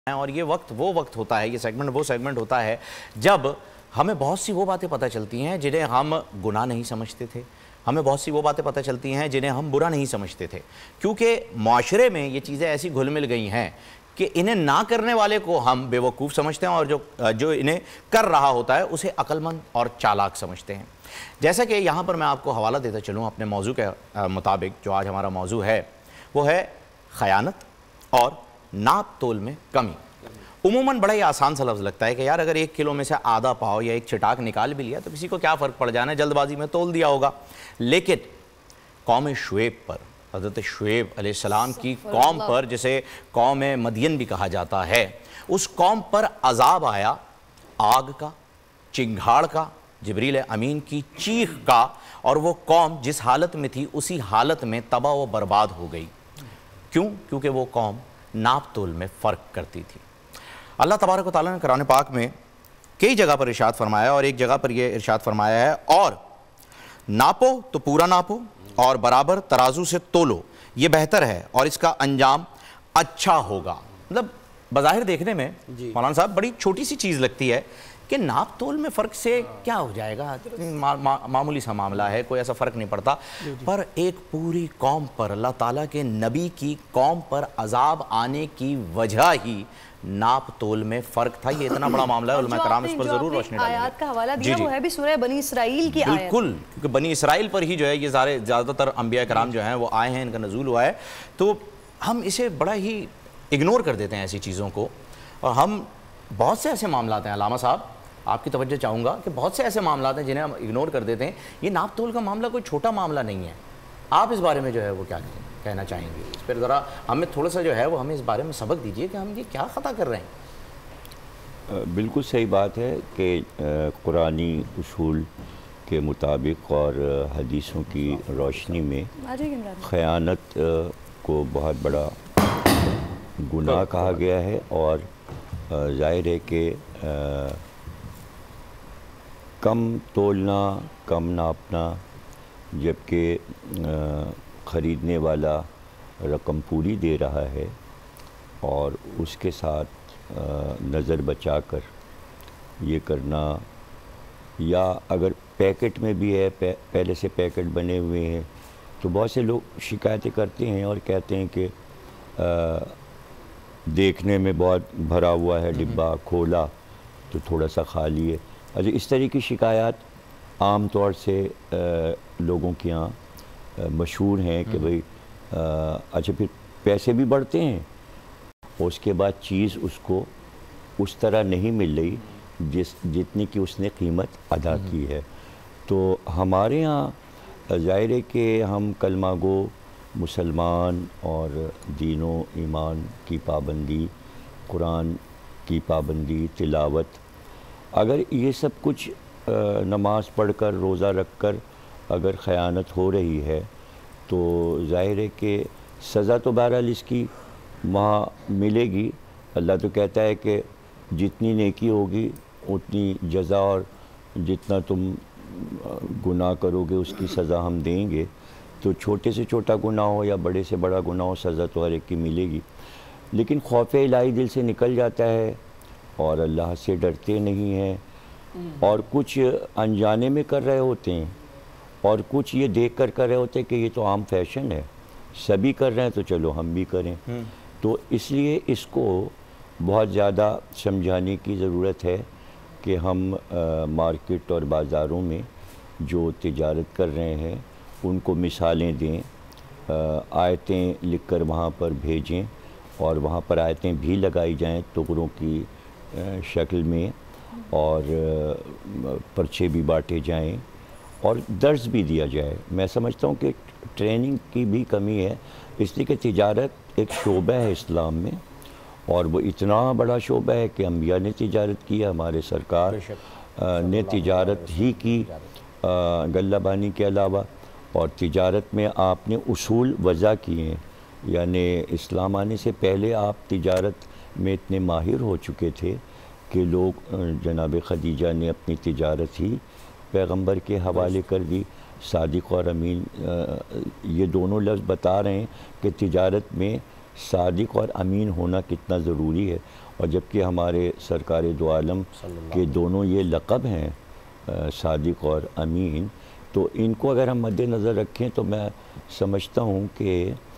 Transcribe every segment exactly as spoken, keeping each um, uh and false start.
اور یہ وقت وہ وقت ہوتا ہے، یہ سیگمنٹ وہ سیگمنٹ ہوتا ہے جب ہمیں بہت سی وہ باتیں پتہ چلتی ہیں جنہیں ہم گناہ نہیں سمجھتے تھے، ہمیں بہت سی وہ باتیں پتہ چلتی ہیں جنہیں ہم برا نہیں سمجھتے تھے، کیونکہ معاشرے میں یہ چیزیں ایسی گھل مل گئی ہیں کہ انہیں نہ کرنے والے کو ہم بے وقوف سمجھتے ہیں اور جو جو انہیں کر رہا ہوتا ہے اسے عقل مند اور چالاک سمجھتے ہیں۔ جیسا کہ یہاں پر میں آپ کو حوالہ دیتا چلوں اپنے موضوع کے مطابق، جو آج ہمارا موضوع ہے وہ ہے خیانت اور ناپ تول میں کمی۔ عموماً بڑا ہی آسان سا لفظ لگتا ہے کہ یار اگر ایک کلو میں سے آدھا پاؤ یا ایک چٹاک نکال بھی لیا تو کسی کو کیا فرق پڑ جانا ہے، جلد بازی میں تول دیا ہوگا۔ لیکن قوم شعیب پر، حضرت شعیب علیہ السلام کی قوم پر، جسے قوم مدین بھی کہا جاتا ہے، اس قوم پر عذاب آیا آگ کا، چنگھاڑ کا، جبریل امین کی چیخ کا، اور وہ قوم جس حالت میں تھی اسی حالت میں تباہ و برباد ہو گئی۔ کیوں؟ کیونکہ وہ قوم ناپ تول میں فرق کرتی تھی۔ اللہ تبارک و تعالیٰ نے قرآن پاک میں کئی جگہ پر ارشاد فرمایا ہے، اور ایک جگہ پر یہ ارشاد فرمایا ہے، اور ناپو تو پورا ناپو اور برابر ترازو سے تولو، یہ بہتر ہے اور اس کا انجام اچھا ہوگا۔ مطلب بظاہر دیکھنے میں مولانا صاحب بڑی چھوٹی سی چیز لگتی ہے کہ ناپ تول میں فرق سے کیا ہو جائے گا، معمولی سا معاملہ ہے، کوئی ایسا فرق نہیں پڑتا، پر ایک پوری قوم پر، اللہ تعالیٰ کے نبی کی قوم پر عذاب آنے کی وجہ ہی ناپ تول میں فرق تھا۔ یہ اتنا بڑا معاملہ ہے، علماء کرام اس پر ضرور روشنی ڈالیں گے۔ آیات کا حوالہ دیا وہ ہے بھی سورہ بنی اسرائیل کی آیت، بالکل، کیونکہ بنی اسرائیل پر ہی جو ہے یہ زیادہ تر انبیاء کرام جو ہیں وہ آئے ہیں، ان کا نزول ہوا ہے، تو ہم اسے بڑا ہی اگنور کر دیتے ہیں ایسی چیزوں کو، اور ہم بہت سے ایسے معاملات ہیں، علامہ صاحب آپ کی توجہ چاہوں گا کہ بہت سے ایسے معاملات ہیں جنہیں ہم اگنور کر دیتے ہیں۔ یہ ناپ تول کا معاملہ کوئی چھوٹا معاملہ نہیں ہے، آپ اس بارے میں جو ہے وہ کیا کہنا چاہیں گے؟ اس پر ذرا ہمیں تھوڑا سا جو ہے وہ ہمیں اس بارے میں سبق دیجئے کہ ہم یہ کیا خطا کر رہے ہیں۔ بالکل صحیح بات ہے کہ قرآنی اصول کے مطابق اور حدیثوں کی روشنی میں خیانت کو بہت بڑا گناہ کہا گیا ہے، اور ظاہر ہے کہ کم تولنا، کم ناپنا، جبکہ خریدنے والا رقم پوری دے رہا ہے اور اس کے ساتھ نظر بچا کر یہ کرنا، یا اگر پیکٹ میں بھی ہے، پہلے سے پیکٹ بنے ہوئے ہیں، تو بہت سے لوگ شکایتیں کرتے ہیں اور کہتے ہیں کہ دیکھنے میں بہت بھرا ہوا ہے ڈبہ، کھولا تو تھوڑا سا خالی ہے۔ اچھا، اس طرح کی شکایات عام طور سے لوگوں کے یہاں مشہور ہیں کہ بھئی اچھا پھر پیسے بھی بڑھتے ہیں، اس کے بعد چیز اس کو اس طرح نہیں مل رہی جس جتنی کہ اس نے قیمت ادا کی ہے۔ تو ہمارے ہاں ظاہر ہے کہ ہم کلمہ گو مسلمان اور دین و ایمان کی پابندی، قرآن کی پابندی، تلاوت، اگر یہ سب کچھ نماز پڑھ کر، روزہ رکھ کر اگر خیانت ہو رہی ہے تو ظاہر ہے کہ سزا تو بہرحال اس کی وہاں ملے گی۔ اللہ تو کہتا ہے کہ جتنی نیکی ہوگی اتنی جزا، اور جتنا تم گناہ کرو گے اس کی سزا ہم دیں گے۔ تو چھوٹے سے چھوٹا گناہ ہو یا بڑے سے بڑا گناہ ہو، سزا تو ہر ایک کی ملے گی، لیکن خوف الہی دل سے نکل جاتا ہے اور اللہ سے ڈرتے نہیں ہیں، اور کچھ انجانے میں کر رہے ہوتے ہیں اور کچھ یہ دیکھ کر کر رہے ہوتے ہیں کہ یہ تو عام فیشن ہے، سبھی کر رہے ہیں تو چلو ہم بھی کریں۔ تو اس لیے اس کو بہت زیادہ سمجھانے کی ضرورت ہے کہ ہم مارکیٹ اور بازاروں میں جو تجارت کر رہے ہیں ان کو مثالیں دیں، آیتیں لکھ کر وہاں پر بھیجیں، اور وہاں پر آیتیں بھی لگائی جائیں ٹکڑوں کی شکل میں، اور پرچے بھی بانٹے جائیں اور درس بھی دیا جائے۔ میں سمجھتا ہوں کہ ٹریننگ کی بھی کمی ہے، اس لیے کہ تجارت ایک شعبہ ہے اسلام میں، اور وہ اتنا بڑا شعبہ ہے کہ انبیاء نے تجارت کی ہے، ہمارے سرکار نے تجارت ہی کی غلہ بانی کے علاوہ، اور تجارت میں آپ نے اصول وضع کیے ہیں، یعنی اسلام آنے سے پہلے آپ تجارت میں اتنے ماہر ہو چکے تھے کہ لوگ جناب خدیجہ نے اپنی تجارت ہی پیغمبر کے حوالے کر دی۔ صادق اور امین یہ دونوں لفظ بتا رہے ہیں کہ تجارت میں صادق اور امین ہونا کتنا ضروری ہے، اور جبکہ ہمارے سرکار دو عالم کے دونوں یہ لقب ہیں صادق اور امین، تو ان کو اگر ہم مد نظر رکھیں تو میں سمجھتا ہوں کہ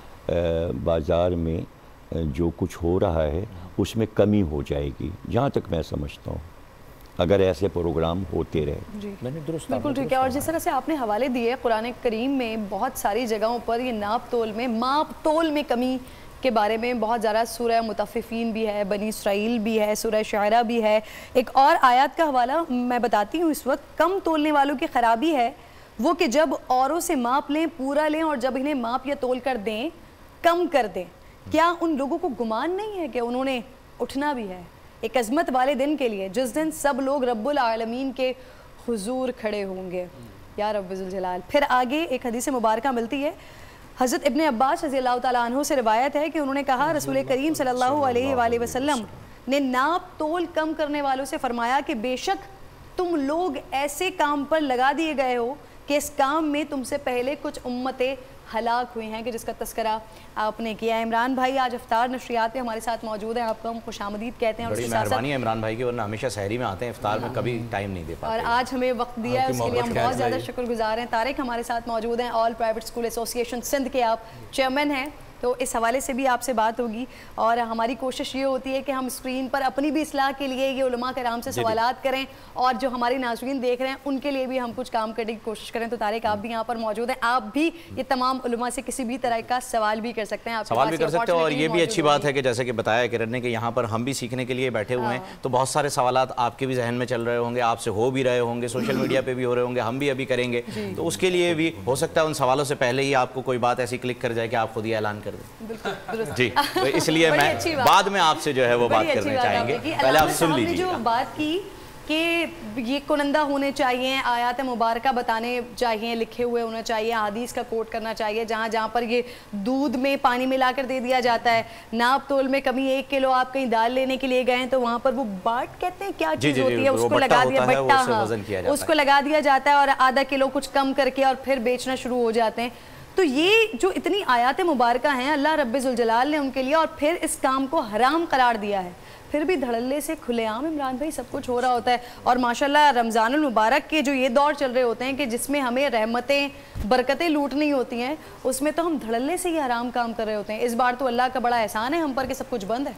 بازار میں جو کچھ ہو رہا ہے اس میں کمی ہو جائے گی، جہاں تک میں سمجھتا ہوں، اگر ایسے پروگرام ہوتے رہے۔ جی بالکل ٹھیک ہے۔ اور جس طرح سے آپ نے حوالے دیے قرآن کریم میں بہت ساری جگہوں پر یہ ناپ تول میں ماپ تول میں کمی کے بارے میں بہت زیادہ، سورہ مطففین بھی ہے، بنی اسرائیل بھی ہے، سورہ شعراء بھی ہے۔ ایک اور آیات کا حوالہ میں بتاتی ہوں اس وقت، کم تولنے والوں کی خرابی ہے وہ کہ جب اوروں سے ماپ لیں پورا لیں اور جب انہیں ماپ یا تول کر دیں کم کر دیں، کیا ان لوگوں کو گمان نہیں ہے کہ انہوں نے اٹھنا بھی ہے ایک عظمت والے دن کے لیے، جس دن سب لوگ رب العالمین کے حضور کھڑے ہوں گے یا رب ذوالجلال۔ پھر آگے ایک حدیث مبارکہ ملتی ہے، حضرت ابن عباس رضی اللہ تعالیٰ عنہ سے روایت ہے کہ انہوں نے کہا رسول کریم صلی اللہ علیہ وآلہ وسلم نے ناپ تول کم کرنے والوں سے فرمایا کہ بے شک تم لوگ ایسے کام پر لگا دیے گئے ہو کہ اس کام میں تم سے پہلے کچھ امتیں ہلاک ہوئی ہیں، کہ جس کا تذکرہ آپ نے کیا ہے۔ عمران بھائی آج افطار نشریات پہ ہمارے ساتھ موجود ہیں، آپ کو ہم خوش آمدید کہتے ہیں۔ بڑی مہربانی ہے عمران بھائی کی، ورنہ ہمیشہ سحری میں آتے ہیں، افطار میں کبھی ٹائم نہیں دے پاتے، اور آج ہمیں وقت دیا ہے، اس کے لیے ہم بہت زیادہ شکر گزار ہیں۔ طارق ہمارے ساتھ موجود ہیں، آل پرائیویٹ اسکول ایسوسی ایشن سندھ کے آپ چیئرمین ہیں، تو اس حوالے سے بھی آپ سے بات ہوگی، اور ہماری کوشش یہ ہوتی ہے کہ ہم اسکرین پر اپنی بھی اصلاح کے لیے یہ علماء کرام سے سوالات کریں، اور جو ہماری ناظرین دیکھ رہے ہیں ان کے لیے بھی ہم کچھ کام کرنے کی کوشش کریں۔ تو طارق آپ بھی یہاں پر موجود ہیں، آپ بھی یہ تمام علماء سے کسی بھی طرح کا سوال بھی کر سکتے ہیں، سوال بھی کر سکتے ہیں۔ اور یہ بھی اچھی بات ہے کہ جیسے کہ بتایا کرن نے کہ یہاں پر ہم بھی سیکھنے کے لیے بیٹھے ہوئے ہیں، تو بہت سارے سوالات آپ کے بھی ذہن میں چل رہے ہوں گے، آپ سے ہو بھی رہے ہوں گے، سوشل میڈیا پہ بھی ہو رہے ہوں گے، ہم بھی ابھی کریں گے، تو اس کے لیے بھی ہو سکتا ہے ان سوالوں سے پہلے ہی آپ کو کوئی بات ایسی کلک کر جائے کہ آپ خود ہی اعلان کر دیں۔ جی اس لیے میں بعد میں آپ سے جو ہے وہ بات کرنے چاہیں گے، پہلے آپ سن لیجیے۔ جو بات کی کہ یہ کنندہ ہونے چاہیے، آیات مبارکہ بتانے چاہیے، لکھے ہوئے ہونا چاہیے، حدیث کا کوٹ کرنا چاہیے، جہاں جہاں پر یہ دودھ میں پانی ملا کر دے دیا جاتا ہے، ناپ تول میں کمی، ایک کلو آپ کہیں دال لینے کے لیے گئے ہیں تو وہاں پر وہ باٹ کہتے ہیں کیا چیز ہوتی ہے، اس کو لگا دیا بٹا، ہاں اس کو لگا دیا جاتا ہے اور آدھا کلو کچھ کم کر کے اور پھر بیچنا شروع ہو جاتے ہیں۔ تو یہ جو اتنی آیات مبارکہ ہیں اللہ رب ذوالجلال نے ان کے لیے، اور پھر اس کام کو حرام قرار دیا ہے، پھر بھی دھڑلے سے کھلے عام عمران بھائی سب کچھ ہو رہا ہوتا ہے۔ اور ماشاءاللہ رمضان المبارک کے جو یہ دور چل رہے ہوتے ہیں کہ جس میں ہمیں رحمتیں برکتیں لوٹنی ہوتی ہیں، اس میں تو ہم دھڑلے سے یہ حرام کام کر رہے ہوتے ہیں۔ اس بار تو اللہ کا بڑا احسان ہے ہم پر کہ سب کچھ بند ہے۔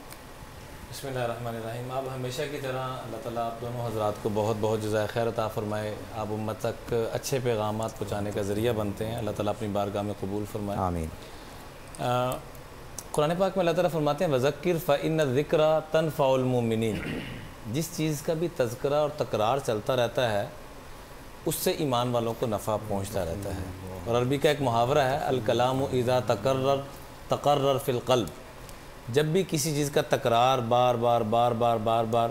بسم اللہ الرحمن الرحیم۔ آپ ہمیشہ کی طرح اللہ تعالیٰ آپ دونوں حضرات کو بہت بہت جزائے خیر عطا فرمائے، آپ امت تک اچھے پیغامات پہنچانے کا ذریعہ بنتے ہیں، اللہ تعالیٰ اپنی بارگاہ میں قبول فرمائے، آمین۔ قرآن پاک میں اللہ تعالیٰ فرماتے ہیں وَذَكِّرْ فَإِنَّ الذِّكْرَ تَنْفَعُ الْمُؤْمِنِينَ، جس چیز کا بھی تذکرہ اور تکرار چلتا رہتا ہے اس سے ایمان والوں کو نفع پہنچتا رہتا ہے۔ اور عربی کا ایک محاورہ ہے الکلام اذا تکرر تقرر فی القلب، جب بھی کسی چیز کا تکرار بار بار بار بار بار بار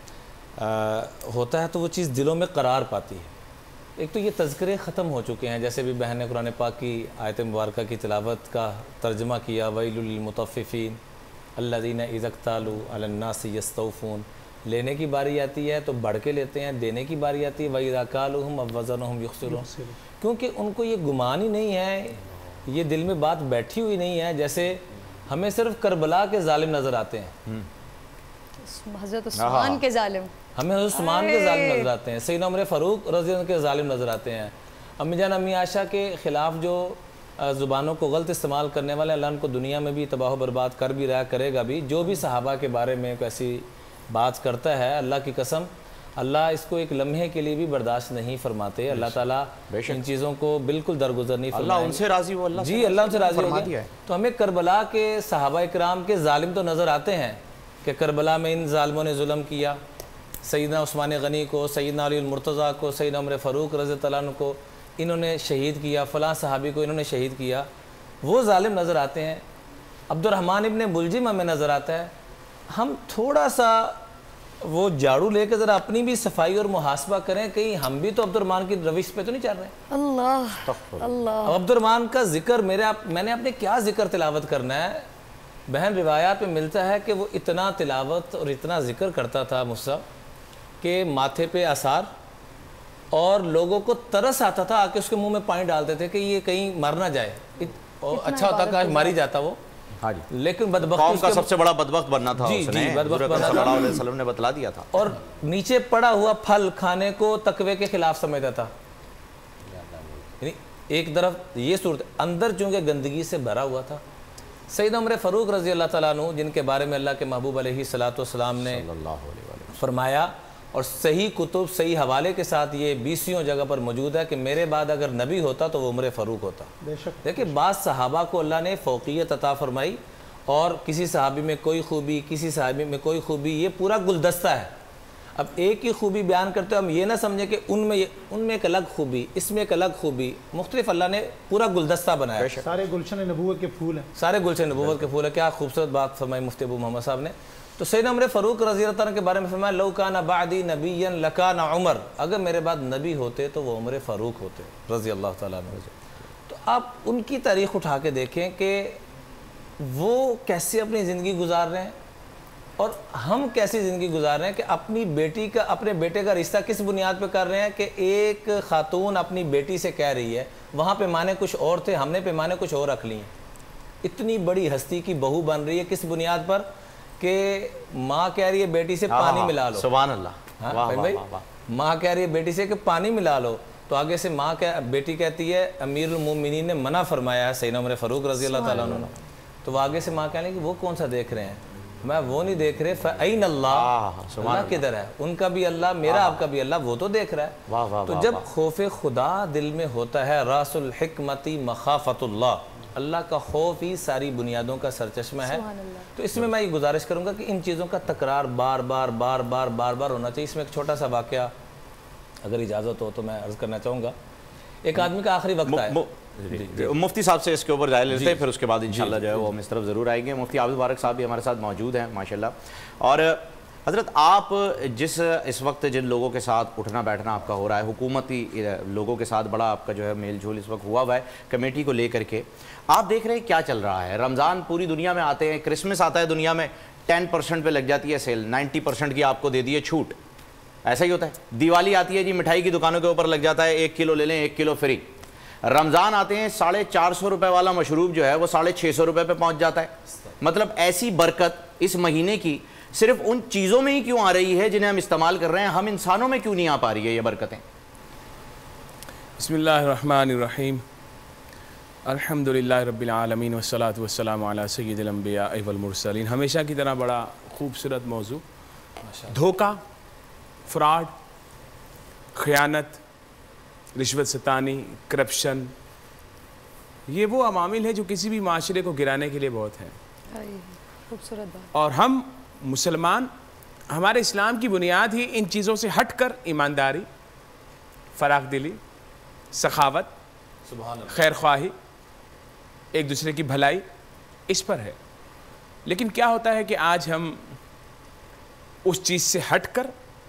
ہوتا ہے تو وہ چیز دلوں میں قرار پاتی ہے۔ ایک تو یہ تذکرے ختم ہو چکے ہیں، جیسے بھی بہن نے قرآن پاک کی آیت مبارکہ کی تلاوت کا ترجمہ کیا وَيْلٌ لِّلْمُطَفِّفِينَ الَّذِينَ إِذَا اكْتَالُوا عَلَى النَّاسِ يَسْتَوْفُونَ، لینے کی باری آتی ہے تو بڑھ کے لیتے ہیں، دینے کی باری آتی ہے وَإِذَا كَالُوهُمْ أَوْ وَزَنُوهُمْ يُخْسِرُونَ، کیونکہ ان کو یہ گمان ہی نہیں ہے، یہ دل میں بات بیٹھی ہوئی نہیں ہے، جیسے ہمیں صرف کربلا کے ظالم نظر آتے ہیں، حضرت عثمان کے ظالم، ہمیں حضرت عثمان کے ظالم نظر آتے ہیں، سیدنا عمر فاروق رضی اللہ عنہ کے ظالم نظر آتے ہیں، امی جان امی عائشہ کے خلاف جو زبانوں کو غلط استعمال کرنے والے اللہ ان کو دنیا میں بھی تباہ و برباد کر بھی رہا کرے گا بھی، جو بھی صحابہ کے بارے میں ایسی بات کرتا ہے اللہ کی قسم اللہ اس کو ایک لمحے کے لیے بھی برداشت نہیں فرماتے، اللہ تعالیٰ ان چیزوں کو بالکل درگزر نہیں فرمائیں، اللہ ان سے راضی ہو، اللہ جی اللہ ان سے راضی ہو گیا۔ تو ہمیں کربلا کے صحابہ اکرام کے ظالم تو نظر آتے ہیں کہ کربلا میں ان ظالموں نے ظلم کیا، سیدنا عثمان غنی کو، سیدنا علی المرتضیٰ کو، سیدنا عمر فاروق رضی اللہ عنہ کو انہوں نے شہید کیا، فلاں صحابی کو انہوں نے شہید کیا، وہ ظالم نظر آتے ہیں۔ عبد الرحمن ابن ملجم ہمیں نظر آتا ہے۔ ہم تھوڑا سا وہ جھاڑو لے کے ذرا اپنی بھی صفائی اور محاسبہ کریں، کہیں ہم بھی تو عبد الرحمن کی روش پہ تو نہیں چل رہے ہیں۔ اللہ اللہ عبد الرحمن کا ذکر میرے آپ میں نے اپنے کیا ذکر تلاوت کرنا ہے؟ بہن روایات میں ملتا ہے کہ وہ اتنا تلاوت اور اتنا ذکر کرتا تھا مصعب کہ ماتھے پہ آثار، اور لوگوں کو ترس آتا تھا آ کے اس کے منہ میں پانی ڈالتے تھے کہ یہ کہیں مر نہ جائے، اچھا ہوتا کاش مر ہی جاتا وہ، ہاں جی، لیکن بدبختی قوم کا سب سے بڑا بدبخت بننا تھا جی اس جی نے، بدبخت حضور بننا صلی اللہ تھا علیہ وسلم نے بتلا دیا تھا، اور نیچے پڑا ہوا پھل کھانے کو تقوی کے خلاف سمجھتا تھا. یعنی ایک طرف یہ صورت، اندر چونکہ گندگی سے بھرا ہوا تھا. سیدنا عمر فاروق رضی اللہ تعالیٰ عنہ، جن کے بارے میں اللہ کے محبوب علیہ الصلوۃ والسلام نے فرمایا اور صحیح کتب صحیح حوالے کے ساتھ یہ بیسیوں جگہ پر موجود ہے کہ میرے بعد اگر نبی ہوتا تو وہ عمر فاروق ہوتا. دیکھیں بعض صحابہ کو اللہ نے فوقیت عطا فرمائی، اور کسی صحابی میں کوئی خوبی، کسی صحابی میں کوئی خوبی، یہ پورا گلدستہ ہے. اب ایک ہی خوبی بیان کرتے ہو، ہم یہ نہ سمجھیں کہ ان میں ان میں ایک الگ خوبی، اس میں ایک الگ خوبی، مختلف اللہ نے پورا گلدستہ بنایا. سارے گلشن نبوت کے پھول ہیں، سارے گلشن نبوت کے پھول ہیں. کیا خوبصورت بات فرمائی مفتی ابو محمد صاحب نے. تو سیدنا عمر فاروق رضی اللہ عنہ کے بارے میں فرمایا لو کان بعدی نبیا لکان عمر، اگر میرے بعد نبی ہوتے تو وہ عمر فاروق ہوتے رضی اللہ تعالیٰ عنہ. تو آپ ان کی تاریخ اٹھا کے دیکھیں کہ وہ کیسے اپنی زندگی گزار رہے ہیں اور ہم کیسی زندگی گزار رہے ہیں کہ اپنی بیٹی کا، اپنے بیٹے کا رشتہ کس بنیاد پہ کر رہے ہیں کہ ایک خاتون اپنی بیٹی سے کہہ رہی ہے، وہاں پیمانے کچھ اور تھے، ہم نے پیمانے کچھ اور رکھ لی ہیں. اتنی بڑی ہستی کی بہو بن رہی ہے کس بنیاد پر کہ ماں کہہ رہی ہے بیٹی سے پانی ملا لو. سبحان اللہ. ہاں بھائی، ماں کہہ رہی ہے بیٹی سے کہ پانی ملا لو، تو آگے سے ماں کہہ بیٹی کہتی ہے امیر المومنین نے منع فرمایا ہے سیدنا عمر فاروق رضی اللہ تعالیٰ عنہ، تو وہ آگے سے ماں کہہ لیں کہ وہ کون سا دیکھ رہے ہیں، میں وہ نہیں دیکھ رہے. فَأَيْنَ اللَّهِ، اللہ کدھر ہے، ان کا بھی اللہ، میرا آپ کا بھی اللہ، وہ تو دیکھ رہا ہے. تو جب خوف خدا دل میں ہوتا ہے، راس الحکمتی مخافت اللہ، اللہ کا خوف ہی ساری بنیادوں کا سرچشمہ ہے. تو اس میں میں یہ گزارش کروں گا کہ ان چیزوں کا تکرار بار بار بار بار بار بار ہونا چاہیے. اس میں ایک چھوٹا سا واقعہ اگر اجازت ہو تو میں عرض کرنا چاہوں گا. ایک آدمی کا آخری وقت ہے، مفتی صاحب سے اس کے اوپر رائے لیتے ہیں، پھر اس کے بعد انشاءاللہ جو ہے وہ ہم اس طرف ضرور آئیں گے. مفتی عابد مبارک صاحب بھی ہمارے ساتھ موجود ہیں ماشاءاللہ. اور حضرت آپ جس اس وقت جن لوگوں کے ساتھ اٹھنا بیٹھنا آپ کا ہو رہا ہے، حکومتی لوگوں کے ساتھ بڑا آپ کا جو ہے میل جھول اس وقت ہوا ہوا ہے کمیٹی کو لے کر کے، آپ دیکھ رہے ہیں کیا چل رہا ہے. رمضان پوری دنیا میں آتے ہیں، کرسمس آتا ہے دنیا میں ٹین پرسنٹ پہ لگ جاتی ہے سیل، نائنٹی پرسنٹ کی آپ کو دے دی ہے چھوٹ. ایسا ہی ہوتا ہے. دیوالی آتی ہے جی، مٹھائی کی دکانوں کے اوپر لگ جاتا ہے ایک کلو لے لیں ایک کلو فری. رمضان آتے ہیں ساڑھے چار سو روپے والا مشروب جو ہے وہ ساڑھے چھ سو روپے پہ پہنچ جاتا ہے. مطلب ایسی برکت اس مہینے کی صرف ان چیزوں میں ہی کیوں آ رہی ہے جنہیں ہم استعمال کر رہے ہیں، ہم انسانوں میں کیوں نہیں آ پا رہی ہے یہ برکتیں؟ بسم اللہ الرحمن الرحیم، الحمدللہ رب العالمین والصلاة والسلام علی سید الانبیاء والمرسلین. ہمیشہ کی طرح بڑا خوبصورت موضوع، دھوکہ، فراڈ، خیانت، رشوت ستانی، کرپشن، یہ وہ عوامل ہیں جو کسی بھی معاشرے کو گرانے کے لیے بہت ہیں. خوبصورت بات. اور ہم مسلمان، ہمارے اسلام کی بنیاد ہی ان چیزوں سے ہٹ کر ایمانداری، فراخ دلی، سخاوت، خیر خواہی، ایک دوسرے کی بھلائی، اس پر ہے. لیکن کیا ہوتا ہے کہ آج ہم اس چیز سے ہٹ کر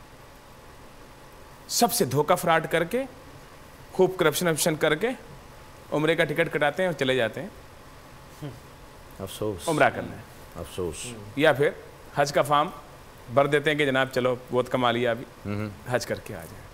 سب سے دھوکہ فراڈ کر کے، خوب کرپشن اپشن کر کے عمرے کا ٹکٹ کٹاتے ہیں اور چلے جاتے ہیں افسوس عمرہ کرنا ہے. افسوس. یا پھر حج کا فارم بھر دیتے ہیں کہ جناب چلو بہت کما لیا ابھی، حج کر کے آ جائیں.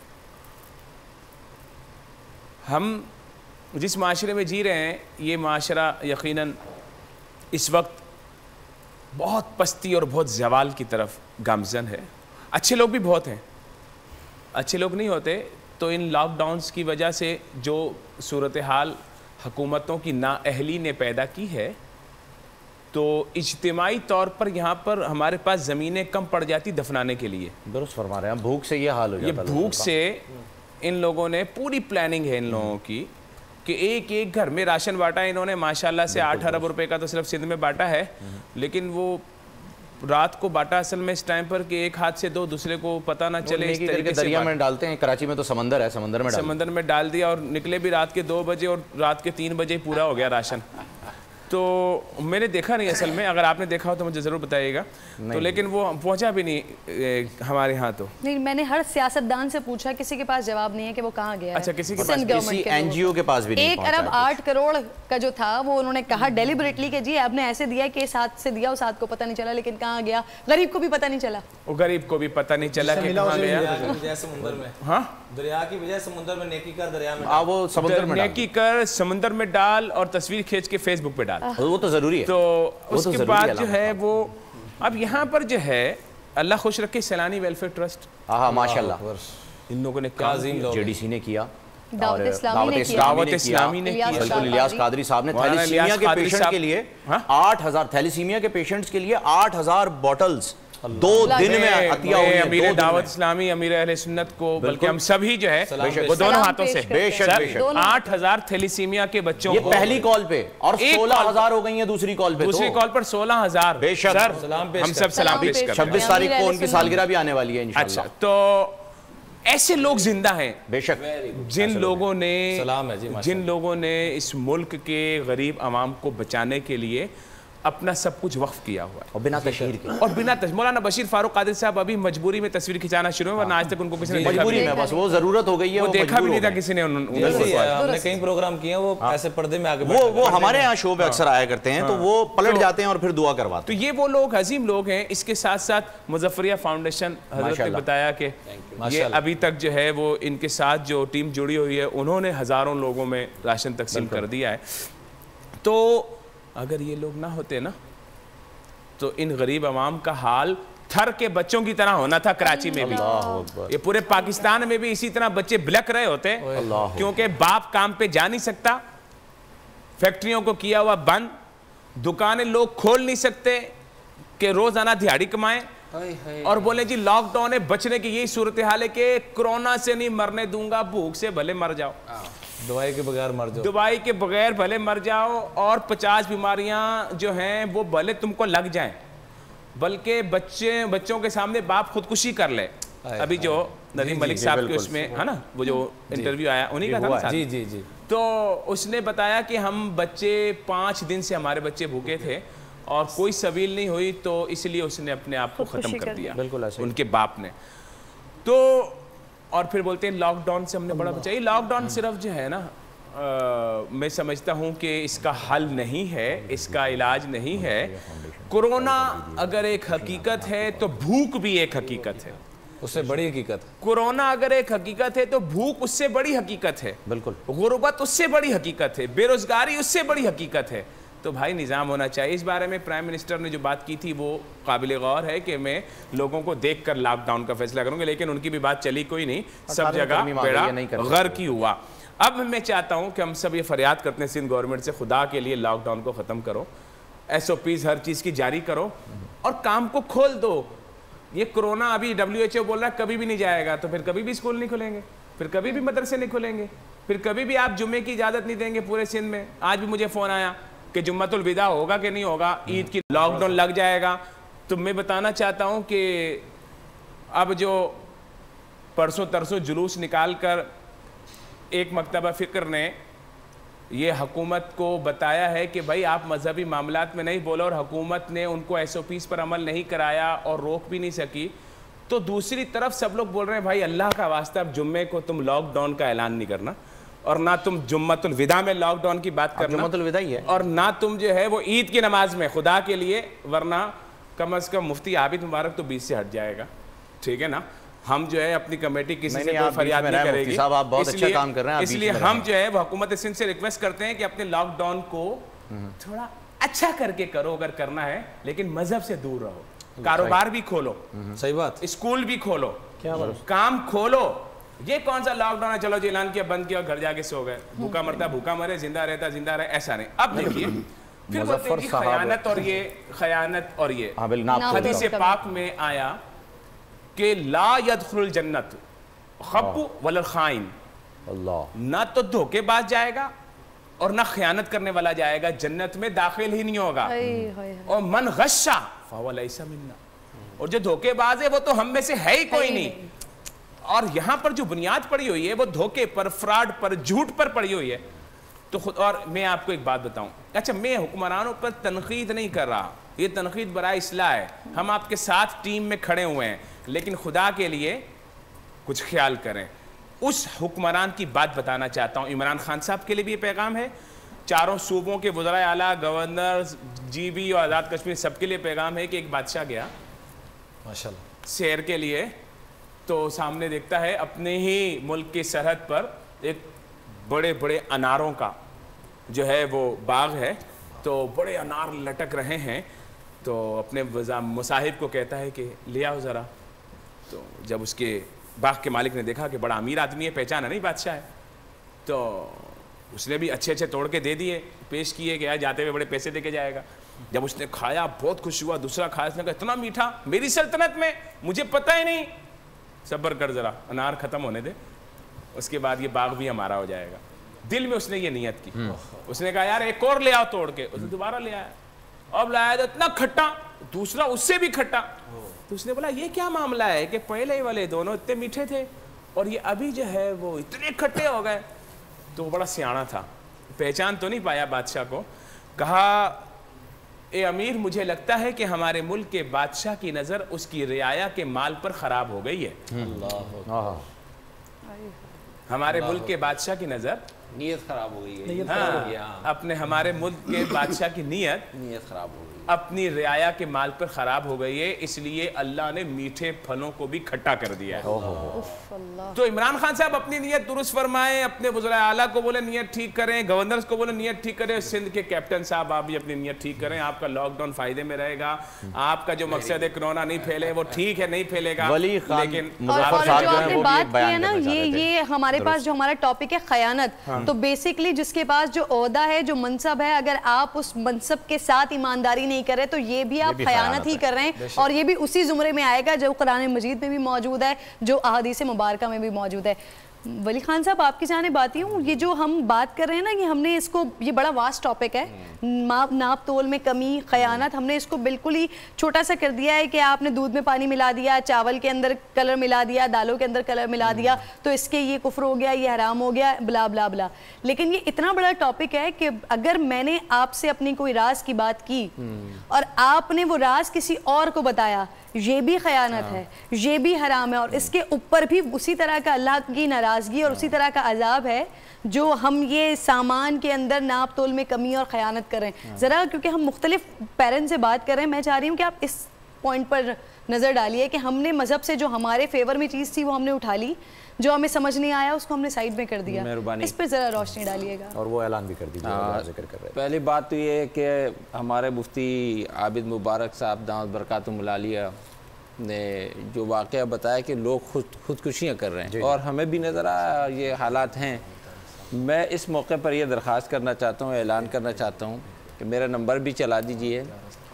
ہم جس معاشرے میں جی رہے ہیں یہ معاشرہ یقیناً اس وقت بہت پستی اور بہت زوال کی طرف گامزن ہے. اچھے لوگ بھی بہت ہیں، اچھے لوگ نہیں ہوتے تو ان لاک ڈاؤنز کی وجہ سے جو صورتحال حکومتوں کی نااہلی نے پیدا کی ہے، تو اجتماعی طور پر یہاں پر ہمارے پاس زمینیں کم پڑ جاتی دفنانے کے لیے. درست فرما رہے ہیں. بھوک سے یہ حال ہو جاتا ہے. یہ بھوک سے ان لوگوں نے پوری پلاننگ ہے ان لوگوں کی کہ ایک ایک گھر میں راشن بانٹا ہے انہوں نے ماشاءاللہ سے آٹھ ارب روپے کا تو صرف سندھ میں بانٹا ہے، لیکن وہ رات کو باٹا اصل میں اس ٹائم پر کہ ایک ہاتھ سے دو دوسرے کو پتہ نہ چلے، اس طریقے سے دریا میں ڈالتے ہیں. کراچی میں تو سمندر ہے، سمندر میں سمندر میں ڈال دیا اور نکلے بھی رات کے دو بجے اور رات کے تین بجے پورا ہو گیا راشن. تو میں نے دیکھا نہیں اصل میں، اگر آپ نے دیکھا ہو تو مجھے ضرور بتائیے گا. تو لیکن وہ پہنچا بھی نہیں ہمارے ہاں. تو نہیں، میں نے ہر سیاستدان سے پوچھا، کسی کے پاس جواب نہیں ہے کہ وہ کہاں گیا ہے. اچھا، کسی کے پاس کسی این جی او کے پاس بھی نہیں ایک ارب آٹھ کروڑ کا جو تھا وہ انہوں نے کہا ڈیلیبریٹلی کہ جی آپ نے ایسے دیا کہ اس ہاتھ سے دیا اس ہاتھ کو پتہ نہیں چلا، لیکن کہاں گیا غریب کو بھی پتہ نہیں چلا. وہ غریب کو بھی پتہ نہیں چلا کہ کہاں گیا. دریا کی وجہ سمندر میں ہاں دریا کی وجہ سمندر میں نیکی کر دریا میں آپ وہ سمندر میں نیکی کر سمندر میں ڈال اور تصویر کھینچ کے فیس بک پہ ڈال. وہ تو ضروری ہے. تو اس کے بعد جو ہے وہ اب یہاں پر جو ہے اللہ خوش رکھے سیلانی ویلفیئر ٹرسٹ, ہاں ماشاء اللہ ان لوگوں نے جے ڈی سی نے کیا, دعوت اسلامی نے کیا, دعوت اسلامی نے کیا, بالکل الیاس قادری صاحب نے مولانا تھیلیسیمیا الیاس کے قادری پیشنٹ صاحب- کے لیے ہاں؟ آٹھ ہزار تھیلیسیمیا کے پیشنٹس کے لیے آٹھ ہزار بوٹلز دو دن میں عطیہ ہوئی ہیں. امیر دعوت اسلامی, امیر اہل سنت کو, بلکہ ہم سبھی جو ہے وہ دونوں ہاتھوں سے بے شک بے شک آٹھ ہزار تھیلیسیمیا کے بچوں یہ کو پہلی کال پہ, اور ایک سولہ کال- ہزار ہو گئی ہیں دوسری کال پہ. دوسری کال پر سولہ ہزار. بے شک. سر سلام پیش ہم سب سلام پیش کرتے ہیں. چھبیس تاریخ کو ان کی سالگرہ بھی آنے والی ہے اچھا, انشاءاللہ. تو ایسے لوگ زندہ ہیں بے شک جن لوگوں نے سلام ہے جی ماشاء جن لوگوں نے اس ملک کے غریب عوام کو بچانے کے لیے اپنا سب کچھ وقف کیا ہوا ہے, اور بنا تشہیر کے. اور بنا تش... مولانا بشیر فاروق قادری صاحب ابھی مجبوری میں تصویر کھنچانا شروع ہے, ورنہ آج تک ان کو کسی نے دیکھا بھی مجبوری نہیں. میں بس وہ ضرورت ہو گئی ہے, وہ وہ دیکھا بھی مجبور نہیں ہو تھا گئے. کسی نے ان- ان- جیسے ہم نے کئی پروگرام کیے ہیں وہ ایسے پردے میں آگے وہ وہ ہمارے یہاں شو پہ اکثر آیا کرتے ہیں, تو وہ پلٹ جاتے ہیں اور پھر دعا کرواتے تو یہ وہ لوگ عظیم لوگ ہیں. اس کے ساتھ ساتھ مظفریہ فاؤنڈیشن حضرت نے بتایا کہ یہ ابھی تک جو ہے وہ ان کے ساتھ جو ٹیم جڑی ہوئی ہے انہوں نے ہزاروں لوگوں میں راشن تقسیم کر دیا ہے. تو اگر یہ لوگ نہ ہوتے نا تو ان غریب عوام کا حال تھر کے بچوں کی طرح ہونا تھا کراچی میں بھی, یہ پورے پاکستان میں بھی اسی طرح بچے بلک رہے ہوتے, کیونکہ باپ کام پہ جا نہیں سکتا, فیکٹریوں کو کیا ہوا بند, دکانیں لوگ کھول نہیں سکتے کہ روزانہ دیہاڑی کمائیں, اور بولیں جی لاک ڈاؤن ہے, بچنے کی یہی صورتحال ہے کہ کرونا سے نہیں مرنے دوں گا, بھوک سے بھلے مر جاؤ, دوائی کے بغیر مر جاؤ, دوائی کے بغیر بھلے مر جاؤ, اور پچاس بیماریاں جو ہیں وہ بھلے تم کو لگ جائیں, بلکہ بچے بچوں کے سامنے باپ خودکشی کر لے. ابھی جو ندیم ملک صاحب کے اس میں ہے نا وہ جو انٹرویو آیا انہی کا تھا نا, جی جی جی, تو اس نے بتایا کہ ہم بچے پانچ دن سے ہمارے بچے بھوکے تھے اور کوئی سبیل نہیں ہوئی, تو اس لیے اس نے اپنے آپ کو ختم کر دیا, بالکل ایسے ان کے باپ نے. تو اور پھر بولتے ہیں لاک ڈاؤن سے ہم نے بڑا بچایا. یہ لاک ڈاؤن صرف جو ہے نا میں سمجھتا ہوں کہ اس کا حل نہیں ہے, اس کا علاج نہیں ہے. کورونا اگر ایک حقیقت ہے تو بھوک بھی ایک حقیقت ہے, اس سے بڑی حقیقت. کورونا اگر ایک حقیقت ہے تو بھوک اس سے بڑی حقیقت ہے, بالکل. غربت اس سے بڑی حقیقت ہے, بے روزگاری اس سے بڑی حقیقت ہے. تو بھائی نظام ہونا چاہیے. اس بارے میں پرائم منسٹر نے جو بات کی تھی وہ قابل غور ہے کہ میں لوگوں کو دیکھ کر لاک ڈاؤن کا فیصلہ کروں گا, لیکن ان کی بھی بات چلی کوئی نہیں, سب جگہ بیڑا غرق ہی ہوا. اب میں چاہتا ہوں کہ ہم سب یہ فریاد کرتے ہیں سندھ گورنمنٹ سے, خدا کے لیے لاک ڈاؤن کو ختم کرو, ایس او پیز ہر چیز کی جاری کرو اور کام کو کھول دو. یہ کرونا ابھی ڈبلیو ایچ او بول رہا ہے کبھی بھی نہیں جائے گا, تو پھر کبھی بھی اسکول نہیں کھلیں گے, پھر کبھی بھی مدرسے نہیں کھلیں گے, پھر کبھی بھی آپ جمعے کی اجازت نہیں دیں گے پورے سندھ میں. آج بھی مجھے فون آیا کہ جمعۃ الوداع ہوگا کہ نہیں ہوگا, عید کی لاک ڈاؤن لگ جائے گا. تو میں بتانا چاہتا ہوں کہ اب جو پرسوں ترسوں جلوس نکال کر ایک مکتبہ فکر نے یہ حکومت کو بتایا ہے کہ بھائی آپ مذہبی معاملات میں نہیں بولو, اور حکومت نے ان کو ایس او پیز پر عمل نہیں کرایا اور روک بھی نہیں سکی, تو دوسری طرف سب لوگ بول رہے ہیں بھائی اللہ کا واسطہ اب جمعے کو تم لاک ڈاؤن کا اعلان نہیں کرنا, اور نہ تم جمعۃ الوداع میں لاک ڈاؤن کی بات کرنا, جمعۃ الوداع ہی ہے, اور نہ تم جو ہے وہ عید کی نماز میں, خدا کے لیے, ورنہ کم از کم مفتی عابد مبارک تو بیچ سے ہٹ جائے گا. ٹھیک ہے نا, ہم جو ہے اپنی کمیٹی کسی سے کوئی فریاد نہیں کرے گی, صاحب آپ بہت اچھا کام کر رہے ہیں, اس لیے ہم جو ہے وہ حکومت سندھ سے ریکویسٹ کرتے ہیں کہ اپنے لاک ڈاؤن کو تھوڑا اچھا کر کے کرو اگر کرنا ہے, لیکن مذہب سے دور رہو. کاروبار بھی کھولو, صحیح بات, اسکول بھی کھولو, کام کھولو. یہ کون سا لاک ڈاؤن ہے چلو جی اعلان کیا بند کیا گھر جا کے سو گئے, بھوکا مرتا بھوکا مرے, زندہ رہتا زندہ رہے, ایسا نہیں. اب دیکھیے پھر بولتے ہیں کہ خیانت اور یہ خیانت اور یہ حدیث پاک میں آیا کہ لا يدخل الجنت خب ولا الخائن, نہ تو دھوکے باز جائے گا اور نہ خیانت کرنے والا جائے گا, جنت میں داخل ہی نہیں ہوگا. اور من غشا فہو لیس منا, اور جو دھوکے باز ہے وہ تو ہم میں سے ہے ہی کوئی نہیں. اور یہاں پر جو بنیاد پڑی ہوئی ہے وہ دھوکے پر, فراڈ پر, جھوٹ پر پڑی ہوئی ہے. تو خود, اور میں آپ کو ایک بات بتاؤں, اچھا میں حکمرانوں پر تنقید نہیں کر رہا, یہ تنقید برائے اصلاح ہے, ہم آپ کے ساتھ ٹیم میں کھڑے ہوئے ہیں, لیکن خدا کے لیے کچھ خیال کریں. اس حکمران کی بات بتانا چاہتا ہوں, عمران خان صاحب کے لیے بھی یہ پیغام ہے, چاروں صوبوں کے وزرائے اعلیٰ, گورنر, جی بی اور آزاد کشمیر سب کے لیے پیغام ہے کہ ایک بادشاہ گیا ماشاءاللہ, سیر کے لیے تو سامنے دیکھتا ہے اپنے ہی ملک کی سرحد پر ایک بڑے بڑے اناروں کا جو ہے وہ باغ ہے، تو بڑے انار لٹک رہے ہیں، تو اپنے مصاحب کو کہتا ہے کہ لے آؤ ذرا. تو جب اس کے باغ کے مالک نے دیکھا کہ بڑا امیر آدمی ہے، پہچانا نہیں بادشاہ ہے، تو اس نے بھی اچھے اچھے توڑ کے دے دیے، پیش کیے کہ جاتے ہوئے بڑے پیسے دے کے جائے گا. جب اس نے کھایا بہت خوش ہوا، دوسرا کھایا، اس نے کہا اتنا میٹھا میری سلطنت میں مجھے پتہ ہی نہیں. صبر کر ذرا، انار ختم ہونے دے، اس کے بعد یہ باغ بھی ہمارا ہو جائے گا. دل میں اس نے یہ نیت کی. اس نے کہا یار ایک اور لے آؤ توڑ کے. اس نے دوبارہ لے آیا، اب لایا تو اتنا کھٹا، دوسرا اس سے بھی کھٹا. تو اس نے بولا یہ کیا معاملہ ہے کہ پہلے والے دونوں اتنے میٹھے تھے اور یہ ابھی جو ہے وہ اتنے کھٹے ہو گئے. تو وہ بڑا سیانا تھا، پہچان تو نہیں پایا بادشاہ کو. کہا اے امیر، مجھے لگتا ہے کہ ہمارے ملک کے بادشاہ کی نظر اس کی رعایا کے مال پر خراب ہو گئی ہے. ہمارے ملک کے بادشاہ کی نظر نیت خراب ہو گئی ہے. ہاں، اپنے ہمارے ملک کے بادشاہ کی نیت نیت خراب ہو گئی، اپنی رعایا کے مال پر خراب ہو گئی ہے، اس لیے اللہ نے میٹھے پھلوں کو بھی کھٹا کر دیا ہے. تو عمران خان صاحب اپنی نیت درست فرمائیں، اپنے وزرائے اعلیٰ کو بولے نیت ٹھیک کریں، گورنرز کو بولے نیت ٹھیک کریں، سندھ کے کیپٹن صاحب آپ بھی اپنی نیت ٹھیک کریں. آپ کا لاک ڈاؤن فائدے میں رہے گا، آپ کا جو مقصد ہے کرونا نہیں پھیلے وہ ٹھیک ہے، نہیں پھیلے گا. ولی خان لیکن اور جو آپ نے بات کی ہے نا، یہ یہ ہمارے پاس جو ہمارا ٹاپک ہے خیانت، تو بیسکلی جس کے پاس جو عہدہ ہے، جو منصب ہے، اگر آپ اس منصب کے ساتھ ایمانداری نہیں کرے تو یہ بھی آپ خیانت ہی کر رہے ہیں. اور یہ بھی اسی زمرے میں آئے گا جو قرآن مجید میں بھی موجود ہے، جو احادیث مبارکہ میں بھی موجود ہے. ولی خان صاحب آپ کی جانب آتی ہوں، یہ جو ہم بات کر رہے ہیں نا، یہ ہم نے اس کو، یہ بڑا واسٹ ٹاپک ہے، ناپ تول میں کمی، خیانت، ہم نے اس کو بالکل ہی چھوٹا سا کر دیا ہے کہ آپ نے دودھ میں پانی ملا دیا، چاول کے اندر کلر ملا دیا، دالوں کے اندر کلر ملا دیا تو اس کے یہ کفر ہو گیا، یہ حرام ہو گیا، بلا بلا بلا. لیکن یہ اتنا بڑا ٹاپک ہے کہ اگر میں نے آپ سے اپنی کوئی راز کی بات کی اور آپ نے وہ راز کسی اور کو بتایا، یہ بھی خیانت ہے، یہ بھی حرام ہے، اور اس کے اوپر بھی اسی طرح کا اللہ کی ناراضگی اور اسی طرح کا عذاب ہے جو ہم یہ سامان کے اندر ناپ تول میں کمی اور خیانت کر رہے ہیں. ذرا کیونکہ ہم مختلف پیرنٹ سے بات کر رہے ہیں، میں چاہ رہی ہوں کہ آپ اس پوائنٹ پر نظر ڈالیے کہ ہم نے مذہب سے جو ہمارے فیور میں چیز تھی وہ ہم نے اٹھا لی، جو ہمیں سمجھ نہیں آیا اس کو ہم نے سائڈ میں کر دیا. اس پہ ذرا روشنی ڈالیے گا اور وہ اعلان بھی کر دیجیے ذکر کر رہے ہیں. پہلی بات تو یہ ہے کہ ہمارے مفتی عابد مبارک صاحب دامت برکاتہم العالیہ نے جو واقعہ بتایا کہ لوگ خود خودکشیاں کر رہے ہیں اور ہمیں بھی نظر آیا یہ حالات ہیں. میں اس موقع پر یہ درخواست کرنا چاہتا ہوں، اعلان کرنا چاہتا ہوں کہ میرا نمبر بھی چلا دیجئے،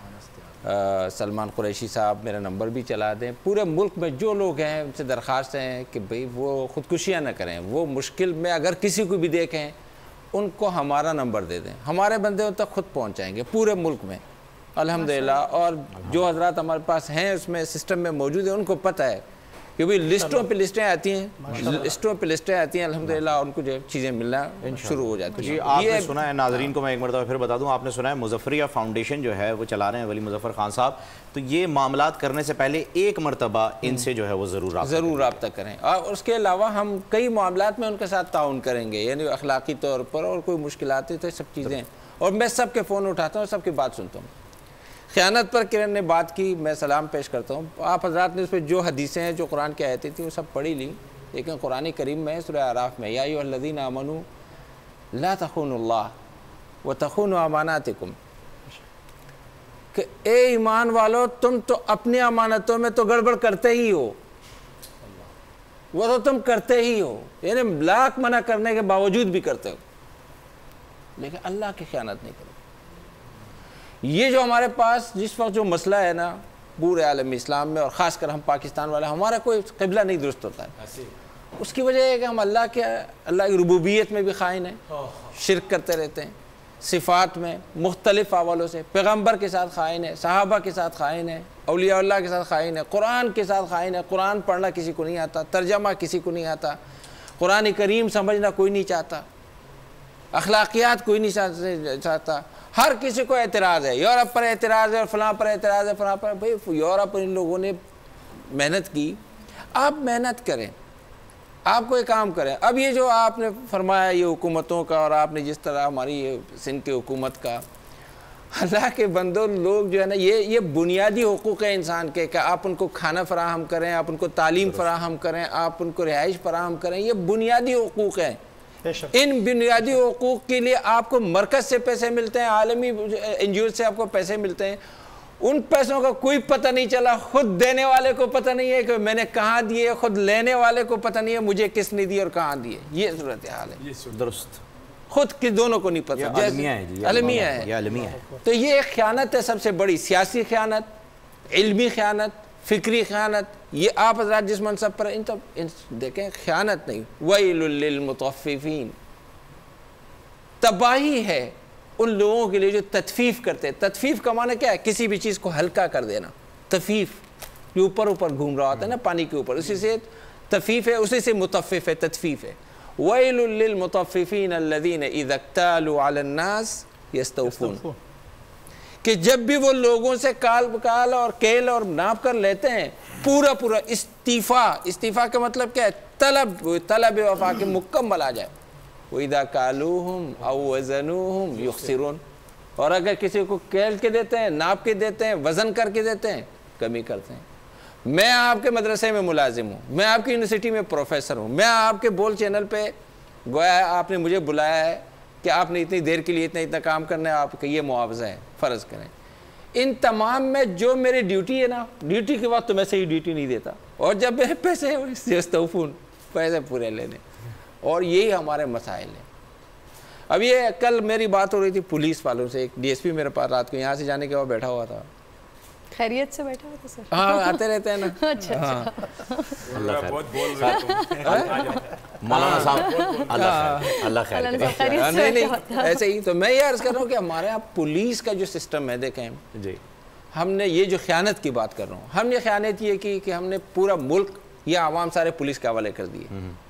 سلمان قریشی صاحب میرا نمبر بھی چلا دیں. پورے ملک میں جو لوگ ہیں ان سے درخواست ہیں کہ بھئی وہ خودکشیاں نہ کریں، وہ مشکل میں اگر کسی کو بھی دیکھیں ان کو ہمارا نمبر دے دیں، ہمارے بندے ان تک خود پہنچ جائیں گے پورے ملک میں الحمدللہ. اور جو حضرات ہمارے پاس ہیں اس میں سسٹم میں موجود ہیں ان کو پتہ ہے کہ بھئی لسٹوں پہ لسٹیں آتی ہیں، لسٹوں پہ لسٹیں آتی ہیں الحمدللہ، ان کو جو چیزیں ملنا شروع ہو جاتی ہیں. جی آپ نے سنا ہے، ناظرین کو میں ایک مرتبہ پھر بتا دوں، آپ نے سنا ہے مظفریہ فاؤنڈیشن جو ہے وہ چلا رہے ہیں ولی مظفر خان صاحب، تو یہ معاملات کرنے سے پہلے ایک مرتبہ ان سے جو ہے وہ ضرور رابطہ ضرور رابطہ کریں. اور اس کے علاوہ ہم کئی معاملات میں ان کے ساتھ تعاون کریں گے، یعنی اخلاقی طور پر، اور کوئی مشکلات تو سب چیزیں، اور میں سب کے فون اٹھاتا ہوں، سب کی بات سنتا ہوں. خیانت پر کرن نے بات کی، میں سلام پیش کرتا ہوں. آپ حضرات نے اس پہ جو حدیثیں ہیں، جو قرآن کی آیتیں تھیں وہ سب پڑھی لی، لیکن قرآن کریم میں سورہ اعراف میں یا ایھا الذین آمنوا لا تخونوا اللہ وتخونوا اماناتکم، کہ اے ایمان والو تم تو اپنی امانتوں میں تو گڑبڑ کرتے ہی ہو، وہ تو تم کرتے ہی ہو، یعنی لاکھ منع کرنے کے باوجود بھی کرتے ہو، لیکن اللہ کی خیانت نہیں کرو. یہ جو ہمارے پاس جس وقت جو مسئلہ ہے نا پورے عالم اسلام میں، اور خاص کر ہم پاکستان والے، ہمارا کوئی قبلہ نہیں درست ہوتا ہے. اس کی وجہ ہے کہ ہم اللہ کے اللہ کی ربوبیت میں بھی خائن ہیں، شرک کرتے رہتے ہیں، صفات میں مختلف حوالوں سے، پیغمبر کے ساتھ خائن ہے، صحابہ کے ساتھ خائن ہے، اولیاء اللہ کے ساتھ خائن ہے، قرآن کے ساتھ خائن ہے. قرآن پڑھنا کسی کو نہیں آتا، ترجمہ کسی کو نہیں آتا، قرآن کریم سمجھنا کوئی نہیں چاہتا، اخلاقیات کوئی نہیں چاہتا. ہر کسی کو اعتراض ہے، یورپ پر اعتراض ہے، اور فلاں پر اعتراض ہے، فلاں پر. بھئی یورپ پر ان لوگوں نے محنت کی، آپ محنت کریں، آپ کوئی کام کریں. اب یہ جو آپ نے فرمایا یہ حکومتوں کا، اور آپ نے جس طرح ہماری یہ سندھ کی حکومت کا، اللہ کے بندوں لوگ جو ہے نا یہ یہ بنیادی حقوق ہے انسان کے کہ آپ ان کو کھانا فراہم کریں, آپ ان کو تعلیم فراہم کریں, آپ ان کو رہائش فراہم کریں, یہ بنیادی حقوق ہیں. ان بنیادی حقوق کے لیے آپ کو مرکز سے پیسے ملتے ہیں, عالمی این جی او سے آپ کو پیسے ملتے ہیں, ان پیسوں کا کوئی پتہ نہیں چلا, خود دینے والے کو پتہ نہیں ہے کہ میں نے کہاں دیے, خود لینے والے کو پتہ نہیں ہے مجھے کس نے دی اور کہاں دیے. یہ صورتحال ہے, درست, خود کے دونوں کو نہیں پتہ. المیہ ہے جی, المیہ ہے, یہ المیہ ہے. تو یہ ایک خیانت ہے سب سے بڑی, سیاسی خیانت, علمی خیانت, فکری خیانت. یہ آپ حضرات جس منصب پر ان تب دیکھیں خیانت نہیں, ویل للمطففین, تباہی ہے ان لوگوں کے لیے جو تطفیف کرتے ہیں. تطفیف کا معنی کیا ہے؟ کسی بھی چیز کو ہلکا کر دینا. تفیف یہ اوپر اوپر گھوم رہا ہوتا ہے نا پانی کے اوپر, اسی سے تفیف ہے, اسی سے مطفف ہے, تطفیف ہے. وَيْلٌ لِّلْمُطَفِّفِينَ الَّذِينَ إِذَا اكْتَالُوا عَلَى النَّاسِ يَسْتَوْفُونَ, کہ جب بھی وہ لوگوں سے کال کال اور کیل اور ناپ کر لیتے ہیں پورا پورا استیفا. استیفا کا مطلب کیا ہے؟ طلب, طلب وفا کے مکمل آ جائے. وَإِذَا كَالُوهُمْ أَوْ وَزَنُوهُمْ يُخْسِرُونَ, اور اگر کسی کو کیل کے دیتے ہیں, ناپ کے دیتے ہیں, وزن کر کے دیتے ہیں, کمی کرتے ہیں. میں آپ کے مدرسے میں ملازم ہوں, میں آپ کی یونیورسٹی میں پروفیسر ہوں, میں آپ کے بول چینل پہ گویا آپ نے مجھے بلایا ہے کہ آپ نے اتنی دیر کے لیے اتنا اتنا کام کرنا ہے, آپ کا یہ معاوضہ ہے, فرض کریں. ان تمام میں جو میری ڈیوٹی ہے نا, ڈیوٹی کے وقت تو میں صحیح ڈیوٹی نہیں دیتا, اور جب میرے پیسے یستوفون, پیسے پورے لینے. اور یہی ہمارے مسائل ہیں. اب یہ کل میری بات ہو رہی تھی پولیس والوں سے, ایک ڈی ایس پی میرے پاس رات کو یہاں سے جانے کے بعد بیٹھا ہوا تھا. خیریت سے بیٹھا ہوا تھا سر؟ ہاں آتے رہتے ہیں نا. اچھا اللہ مولانا صاحب, اللہ خیر کرے. نہیں نہیں ایسے ہی. تو میں یہ عرض کر رہا ہوں کہ ہمارے یہاں پولیس کا جو سسٹم ہے, دیکھیں جی, ہم نے یہ جو خیانت کی بات کر رہا ہوں, ہم نے خیانت یہ کی کہ ہم نے پورا ملک یا عوام سارے پولیس کے حوالے کر دیے,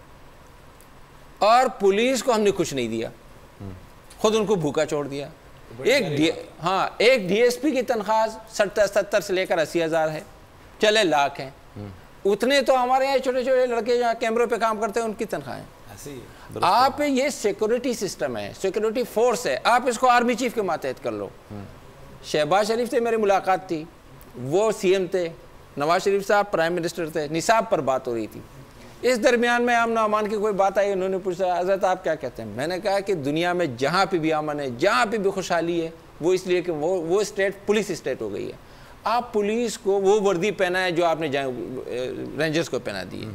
اور پولیس کو ہم نے کچھ نہیں دیا, خود ان کو بھوکا چھوڑ دیا. ایک ڈی ہاں ایک ڈی ایس پی کی تنخواہ ستر ستر سے لے کر اسی ہزار ہے, چلے لاکھ ہیں. اتنے تو ہمارے یہاں چھوٹے چھوٹے لڑکے جو کیمروں پہ کام کرتے ہیں ان کی تنخواہیں. آپ یہ سیکورٹی سسٹم ہے, سیکورٹی فورس ہے, آپ اس کو آرمی چیف کے ماتحت کر لو. شہباز شریف سے میری ملاقات تھی, وہ سی ایم تھے, نواز شریف صاحب پرائم منسٹر تھے, نصاب پر بات ہو رہی تھی. اس درمیان میں امن و امان کی کوئی بات آئی, انہوں نے پوچھا حضرت آپ کیا کہتے ہیں؟ میں نے کہا کہ دنیا میں جہاں پہ بھی امن ہے, جہاں پہ بھی خوشحالی ہے, وہ اس لیے کہ وہ وہ اسٹیٹ پولیس اسٹیٹ ہو گئی ہے. آپ پولیس کو وہ وردی پہنا ہے جو آپ نے رینجرز کو پہنا دی ہے,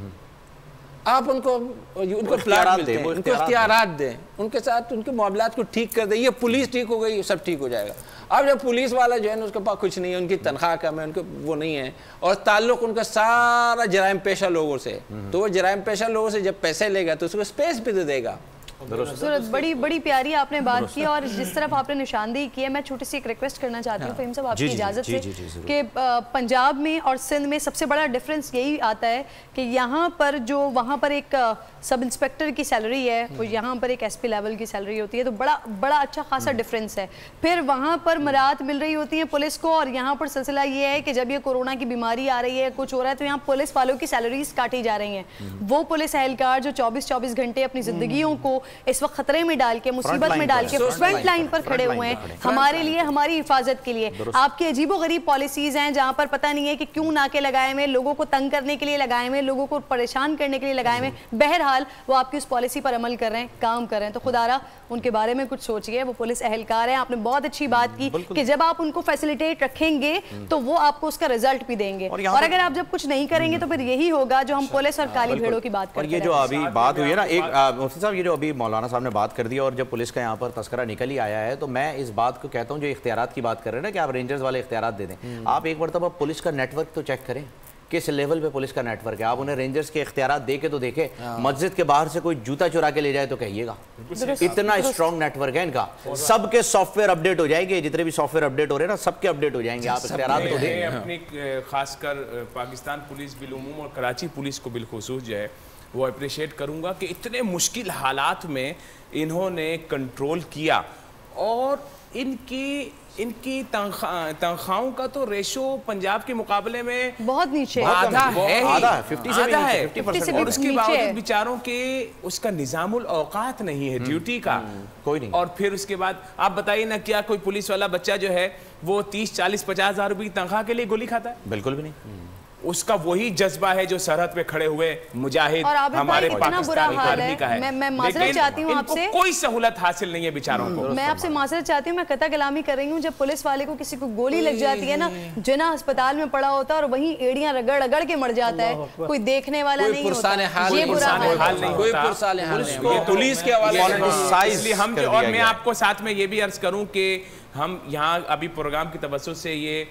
آپ ان کو ان کو پلاٹ ملتے ہیں, ان کو اختیارات دیں, ان کے ساتھ ان کے معاملات کو ٹھیک کر دیں. یہ پولیس ٹھیک ہو گئی, سب ٹھیک ہو جائے گا. اب جب پولیس والا جو ہے نا اس کے پاس کچھ نہیں ہے, ان کی تنخواہ کم ہے, ان کے وہ نہیں ہے, اور تعلق ان کا سارا جرائم پیشہ لوگوں سے, تو وہ جرائم پیشہ لوگوں سے جب پیسے لے گا تو اس کو اسپیس بھی تو دے گا. صورت بڑی بڑی پیاری آپ نے بات کی, اور جس طرف آپ نے نشاندہی کی ہے, میں چھوٹی سی ایک ریکویسٹ کرنا چاہتی ہوں فہیم صاحب آپ کی اجازت سے, کہ پنجاب میں اور سندھ میں سب سے بڑا ڈفرینس یہی آتا ہے کہ یہاں پر جو وہاں پر ایک سب انسپیکٹر کی سیلری ہے, وہ یہاں پر ایک ایس پی لیول کی سیلری ہوتی ہے, تو بڑا بڑا اچھا خاصا ڈفرینس ہے. پھر وہاں پر مراعات مل رہی ہوتی ہیں پولیس کو, اور یہاں پر سلسلہ یہ ہے کہ جب یہ کورونا کی بیماری آ رہی ہے, کچھ ہو رہا ہے, تو یہاں پولیس والوں کی سیلریز کاٹی جا رہی ہیں. وہ پولیس اہلکار جو چوبیس چوبیس گھنٹے اپنی زندگیوں کو اس وقت خطرے میں ڈال کے, مصیبت میں ڈال کے فرنٹ لائن پر کھڑے ہوئے ہیں ہمارے لیے, ہماری حفاظت کے لیے. آپ کی عجیب و غریب پالیسیز ہیں جہاں پر پتہ نہیں ہے کہ کیوں ناکے لگائے ہوئے, لوگوں کو تنگ کرنے کے لیے لگائے ہوئے, لوگوں کو پریشان کرنے کے لیے لگائے ہوئے. بہرحال وہ آپ کی اس پالیسی پر عمل کر رہے ہیں, کام کر رہے ہیں, تو خدا را ان کے بارے میں کچھ سوچئے. وہ پولیس اہلکار ہیں, آپ نے بہت اچھی بات کی کہ جب آپ ان کو فیسیلیٹیٹ رکھیں گے تو وہ آپ کو اس کا رزلٹ بھی دیں گے, اور اگر آپ جب کچھ نہیں کریں گے تو پھر یہی ہوگا جو ہم پولیس اور کالی بھیڑوں کی بات کرتے ہیں. اور یہ جو ابھی بات ہوئی ہے نا, ایک مفتی صاحب یہ جو ابھی مولانا صاحب نے بات کر دی, اور جب پولیس کا یہاں پر تذکرہ نکل ہی آیا ہے, تو میں اس بات کو کہتا ہوں, جو اختیارات کی بات کر رہے ہیں نا کہ آپ رینجرز والے اختیارات دے دیں, آپ ایک مرتبہ پولیس کا نیٹ ورک تو چیک کریں, کس لیول پہ پولیس کا نیٹ ورک ہے. آپ انہیں رینجرز کے اختیارات دے کے تو دیکھیں, مسجد کے باہر سے کوئی جوتا چورا کے لے جائے تو کہیے گا, اتنا اسٹرانگ نیٹ ورک ہے ان کا. سب کے سافٹ ویئر اپڈیٹ ہو جائیں گے, جتنے بھی سافٹ ویئر اپڈیٹ ہو رہے ہیں نا, سب کے اپڈیٹ ہو جائیں گے. آپ اختیارات تو دیں. اپنی خاص کر پاکستان پولیس بالعموم اور کراچی پولیس کو بالخصوص جو ہے وہ اپریشیٹ کروں گا کہ اتنے مشکل حالات میں انہوں نے کنٹرول کیا, اور ان کی ان کی تنخواہ تنخواہوں کا تو ریشو پنجاب کے مقابلے میں بہت نیچے آدھا ہے ہی آدھا ہے ففٹی سے آدھا ہے ففٹی اور اس کے باوجود بیچاروں کے اس کا نظام الاوقات نہیں ہے ڈیوٹی کا کوئی نہیں. اور پھر اس کے بعد آپ بتائیے نا کیا کوئی پولیس والا بچہ جو ہے وہ تیس چالیس پچاس ہزار روپے کی تنخواہ کے لیے گولی کھاتا ہے؟ بالکل بھی نہیں. اس کا وہی جذبہ ہے جو سرحد پہ کھڑے ہوئے مجاہد اور عابد ہمارے بھائی اتنا برا پاکستانی حال آرمی کا ہے ہے. میں میں معذرت چاہتی ہوں آپ سے کوئی سہولت حاصل نہیں ہے بیچاروں کو. میں آپ سے معذرت چاہتی ہوں میں قطع کلامی کر رہی ہوں. جب پولیس والے کو کسی کو گولی لگ جاتی ہے نا جنا ہسپتال میں پڑا ہوتا ہے اور وہیں ایڑیاں رگڑ رگڑ کے مر جاتا ہے, کوئی دیکھنے والا نہیں ہوتا. یہ برا حال نہیں کوئی ہوتا. پرسان حال نہیں. پولیس کے حوالے ہم اور میں آپ کو ساتھ میں یہ بھی عرض کروں کہ ہم یہاں ابھی پروگرام کی توسط سے یہ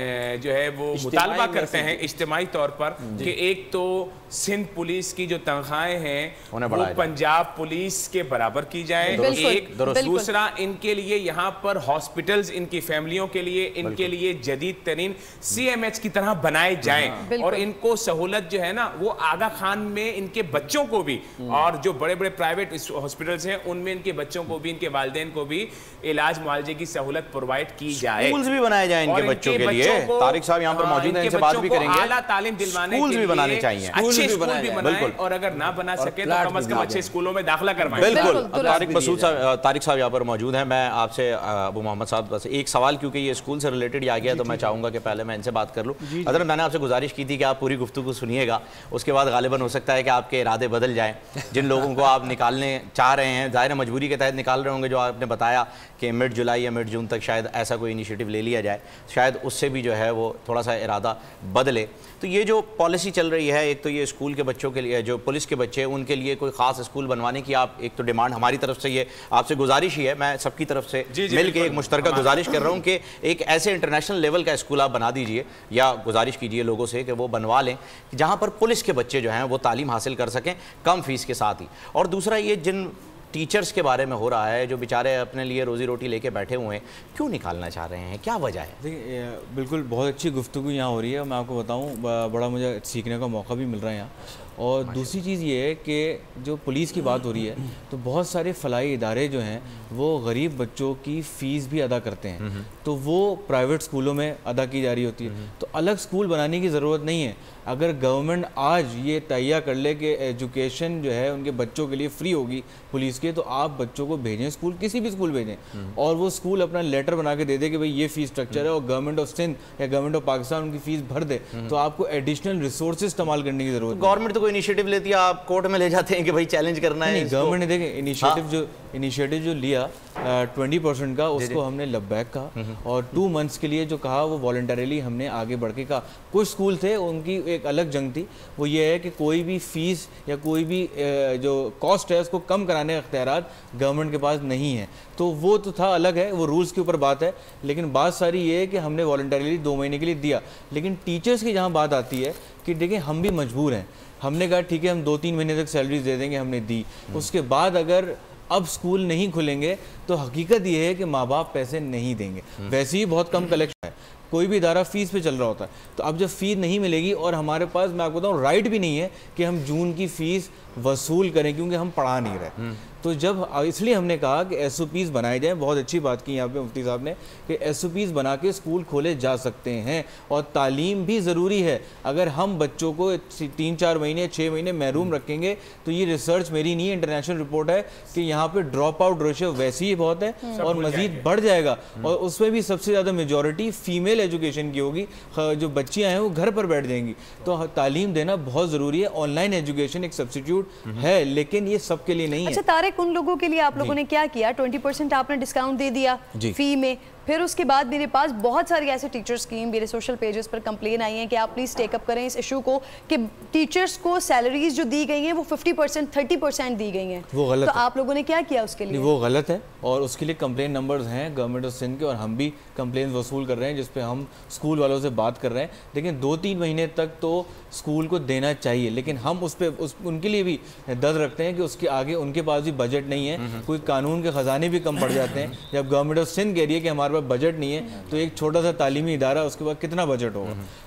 جو ہے وہ مطالبہ کرتے ہیں اجتماعی طور پر کہ ایک تو سندھ پولیس کی جو تنخواہیں ہیں وہ پنجاب پولیس کے برابر کی جائیں, ایک دوسرا ان کے لیے یہاں پر ہاسپٹلز ان کی فیملیوں کے لیے ان کے لیے جدید ترین سی ایم ایچ کی طرح بنائے جائیں اور ان کو سہولت جو ہے نا وہ آغا خان میں ان کے بچوں کو بھی اور جو بڑے بڑے پرائیویٹ ہاسپٹلز ہیں ان میں ان کے بچوں کو بھی ان کے والدین کو بھی علاج معالجے کی سہولت پرووائڈ کی جائے. سکولز بھی بنائے جائیں ان کے بچوں کے لیے. طارق صاحب یہاں پر موجود ہیں, ان سے بات بھی کریں گے. اعلیٰ تعلیم دلوانے کے لیے بنانے چاہیے, اچھے اسکول بھی بنائیں اور اگر نہ بنا سکے تو کم از کم اچھے اسکولوں میں داخلہ کروائیں. بالکل. طارق مسعود صاحب طارق صاحب یہاں پر موجود ہیں. میں آپ سے ابو محمد صاحب بس ایک سوال, کیونکہ یہ اسکول سے ریلیٹڈ ہی آ گیا تو میں چاہوں گا کہ پہلے میں ان سے بات کر لوں. حضرت میں نے آپ سے گزارش کی تھی کہ آپ پوری گفتگو سنیے گا, اس کے بعد غالباً ہو سکتا ہے کہ آپ کے ارادے بدل جائیں. جن لوگوں کو آپ نکالنے چاہ رہے ہیں ظاہر مجبوری کے تحت نکال رہے ہوں گے, جو آپ نے بتایا کہ مڈ جولائی یا مڈ جون تک شاید ایسا کوئی انیشیٹو لے لیا جائے, شاید اس سے بھی جو ہے وہ تھوڑا سا ارادہ بدلے. تو یہ جو پالیسی چل رہی ہے, ایک تو یہ اسکول کے بچوں کے لیے جو پولیس کے بچے ان کے لیے کوئی خاص اسکول بنوانے کی آپ ایک تو ڈیمانڈ ہماری طرف سے, یہ آپ سے گزارش ہی ہے, میں سب کی طرف سے مل کے ایک مشترکہ گزارش کر رہا ہوں کہ ایک ایسے انٹرنیشنل لیول کا اسکول آپ بنا دیجئے یا گزارش کیجئے لوگوں سے کہ وہ بنوا لیں جہاں پر پولیس کے بچے جو ہیں وہ تعلیم حاصل کر سکیں کم فیس کے ساتھ ہی. اور دوسرا یہ جن ٹیچرز کے بارے میں ہو رہا ہے جو بیچارے اپنے لیے روزی روٹی لے کے بیٹھے ہوئے ہیں, کیوں نکالنا چاہ رہے ہیں, کیا وجہ ہے؟ دیکھیں بالکل بہت اچھی گفتگو یہاں ہو رہی ہے, میں آپ کو بتاؤں بڑا مجھے سیکھنے کا موقع بھی مل رہا ہے یہاں. اور دوسری چیز یہ ہے کہ جو پولیس کی بات ہو رہی ہے تو بہت سارے فلاحی ادارے جو ہیں وہ غریب بچوں کی فیس بھی ادا کرتے ہیں, تو وہ پرائیویٹ اسکولوں میں ادا کی جا رہی ہوتی ہے. تو الگ اسکول بنانے کی ضرورت نہیں ہے. اگر گورنمنٹ آج یہ تہیہ کر لے کہ ایجوکیشن جو ہے ان کے بچوں کے لیے فری ہوگی پولیس کے, تو آپ بچوں کو بھیجیں اسکول, کسی بھی اسکول بھیجیں, اور وہ اسکول اپنا لیٹر بنا کے دے دے کہ بھئی یہ فیس اسٹرکچر ہے اور گورنمنٹ آف سندھ یا گورنمنٹ آف پاکستان ان کی فیس بھر دے, تو آپ کو ایڈیشنل ریسورسز استعمال کرنے کی ضرورت ہے. گورنمنٹ تو کوئی انیشیٹو لیتی ہے, آپ کورٹ میں لے جاتے ہیں کہ بھئی چیلنج کرنا ہے. نہیں, گورنمنٹ نے دیکھیں انیشیٹو جو انیشیٹو جو لیا ٹوینٹی پرسینٹ کا, اس کو ہم نے لبیک کہا, اور ٹو منتھس کے لیے جو کہا وہ والنٹریلی ہم نے آگے بڑھ کے کہا. کچھ اسکول تھے ان کی ایک الگ جنگ تھی, وہ یہ ہے کہ کوئی بھی فیس یا کوئی بھی جو کاسٹ ہے اس کو کم کرانے کے اختیارات گورنمنٹ کے پاس نہیں ہے, تو وہ تو تھا الگ ہے, وہ رولز کے اوپر بات ہے. لیکن بات ساری یہ ہے کہ ہم نے والنٹریلی دو مہینے کے لیے دیا. لیکن ٹیچرز کی جہاں بات آتی ہے کہ دیکھیں ہم بھی مجبور ہیں, ہم نے کہا ٹھیک ہے ہم دو تین مہینے تک سیلریز دے دیں گے, ہم نے دی. اس کے بعد اگر اب اسکول نہیں کھلیں گے تو حقیقت یہ ہے کہ ماں باپ پیسے نہیں دیں گے. ویسے ہی بہت کم کلیکشن ہے, کوئی بھی ادارہ فیس پہ چل رہا ہوتا ہے, تو اب جب فیس نہیں ملے گی اور ہمارے پاس میں آپ کو بتاؤں رائٹ بھی نہیں ہے کہ ہم جون کی فیس وصول کریں کیونکہ ہم پڑھا نہیں رہے. تو جب اس لیے ہم نے کہا کہ ایس او پیز بنائے جائیں, بہت اچھی بات کی یہاں پہ مفتی صاحب نے کہ ایس او پیز بنا کے اسکول کھولے جا سکتے ہیں, اور تعلیم بھی ضروری ہے. اگر ہم بچوں کو تین چار مہینے چھ مہینے محروم رکھیں گے تو یہ ریسرچ میری نہیں ہے, انٹرنیشنل رپورٹ ہے کہ یہاں پہ ڈراپ آؤٹ ریشو ویسے ہی بہت ہے اور مزید بڑھ جائے گا, اور اس میں بھی سب سے زیادہ میجورٹی فیمیل ایجوکیشن کی ہوگی, جو بچیاں ہیں وہ گھر پر بیٹھ جائیں گی. تو تعلیم دینا بہت ضروری ہے. آن لائن ایجوکیشن ایک سبسٹیٹیوٹ ہے لیکن یہ سب کے لیے نہیں ہے. اچھا طارق, ان لوگوں کے لیے آپ لوگوں نے کیا کیا؟ ٹوینٹی پرسینٹ آپ نے ڈسکاؤنٹ دے دیا فی میں, پھر اس کے بعد میرے پاس بہت ساری ایسے ٹیچرز کی میرے سوشل پیجز پر کمپلین آئی ہیں کہ آپ پلیز ٹیک اپ کریں اس ایشو کو کہ ٹیچرز کو سیلریز جو دی گئی ہیں وہ ففٹی پرسینٹ تھرٹی پرسینٹ دی گئی ہیں, وہ غلط تو آپ لوگوں نے کیا کیا اس کے لیے؟ وہ غلط ہے, اور اس کے لیے کمپلین نمبرز ہیں گورنمنٹ آف سندھ کے, اور ہم بھی کمپلینز وصول کر رہے ہیں جس پہ ہم اسکول والوں سے بات کر رہے ہیں. لیکن دو تین مہینے تک تو اسکول کو دینا چاہیے, لیکن ہم اس پہ ان کے لیے بھی درد رکھتے ہیں کہ اس کے آگے ان کے پاس بھی بجٹ نہیں ہے, کوئی قانون کے خزانے بھی کم پڑ جاتے ہیں. جب گورنمنٹ آف سندھ کہہ رہی ہے کہ ہمارے پاس بجٹ نہیں ہے تو ایک چھوٹا سا تعلیمی ادارہ اس کے بعد کتنا بجٹ ہوگا.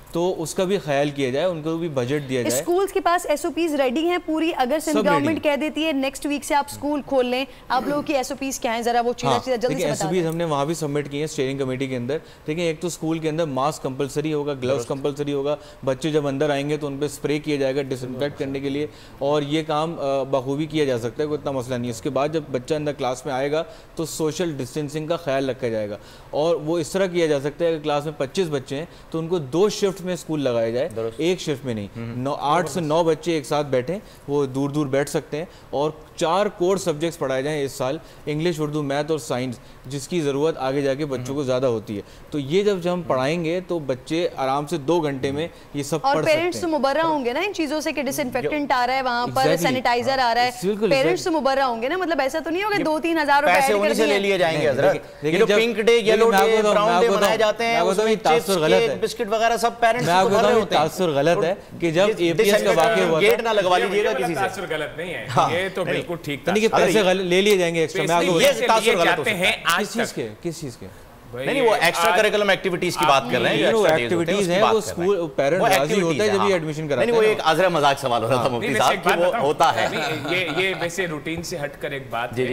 تو اس کا بھی خیال کیا جائے, ان کو بھی بجٹ دیا جائے. اسکولز کے پاس ایس او پیز ریڈی ہیں پوری؟ اگر سندھ گورنمنٹ کہہ دیتی ہے نیکسٹ ویک سے آپ اسکول کھول لیں, آپ لوگوں کی ایس او پیز کیا ہیں ذرا وہ چیزیں چیزیں جلدی سے ایس او پیز ہم نے وہاں بھی سبمٹ کی ہیں اسٹیئرنگ کمیٹی کے اندر. دیکھیں ایک تو اسکول کے اندر ماسک کمپلسری ہوگا, گلوز کمپلسری ہوگا, بچے جب اندر آئیں گے تو ان پہ اسپرے کیا جائے گا ڈس انفیکٹ کرنے کے لیے, اور یہ کام بخوبی کیا جا سکتا ہے, کوئی اتنا مسئلہ نہیں ہے. اس کے بعد جب بچہ اندر کلاس میں آئے گا تو سوشل ڈسٹینسنگ کا خیال رکھا جائے گا, اور وہ اس طرح کیا جا سکتا ہے اگر کلاس میں پچیس بچے ہیں تو ان کو دو شفٹ میں اسکول لگایا جائے, ایک شفٹ میں نہیں. نو آٹھ سے نو بچے ایک ساتھ بیٹھیں, وہ دور دور بیٹھ سکتے ہیں, اور چار کور سبجیکٹس پڑھائے جائیں اس سال, انگلش, اردو, میتھ اور سائنس, جس کی ضرورت آگے جا کے بچوں کو زیادہ ہوتی ہے. تو یہ جب ہم پڑھائیں گے تو بچے آرام سے دو گھنٹے میں یہ سب پڑھ سکتے ہیں. اور پیرنٹس تو مبرہ ہوں گے نا ان چیزوں سے کہ ڈس انفیکٹنٹ آ رہا ہے وہاں پر, سینیٹائزر آ رہا ہے, پیرنٹس تو مبرہ ہوں گے نا. مطلب ایسا تو نہیں ہوگا دو تین ہزار روپے پیسے انہیں سے لے لیے جائیں گے حضرت. یہ جو pink day, yellow day, brown day منائے جاتے ہیں, اس میں چپس, کیک, بسکٹ وغیرہ سب پیرنٹس کو بھر رہے ہوتے ہیں. تاثر غلط ہے کہ جب اے پی ایس کا واقعہ ہوا, گیٹ نہ لگوا لیجیے گا کسی سے. تاثر غلط نہیں ہے, یہ تو بالکل ٹھیک تھا. نہیں کہ پیسے لے لیے جائیں گے ایکسٹرا. میں آپ کو یہ تاثر غلط ہو ہیں آج کس چیز کے کس چیز کے نہیں, وہ ایکسٹرا کریکولم ایکٹیویٹیز کی بات کر رہے ہیں. وہ ایکٹیویٹیز ہیں, وہ اسکول پیرنٹ راضی ہوتا ہے جب یہ ایڈمیشن کراتا ہے. نہیں, وہ ایک عذر مذاق سوال ہو رہا تھا مفتی صاحب کہ وہ ہوتا ہے. یہ یہ ویسے روٹین سے ہٹ کر ایک بات ہے,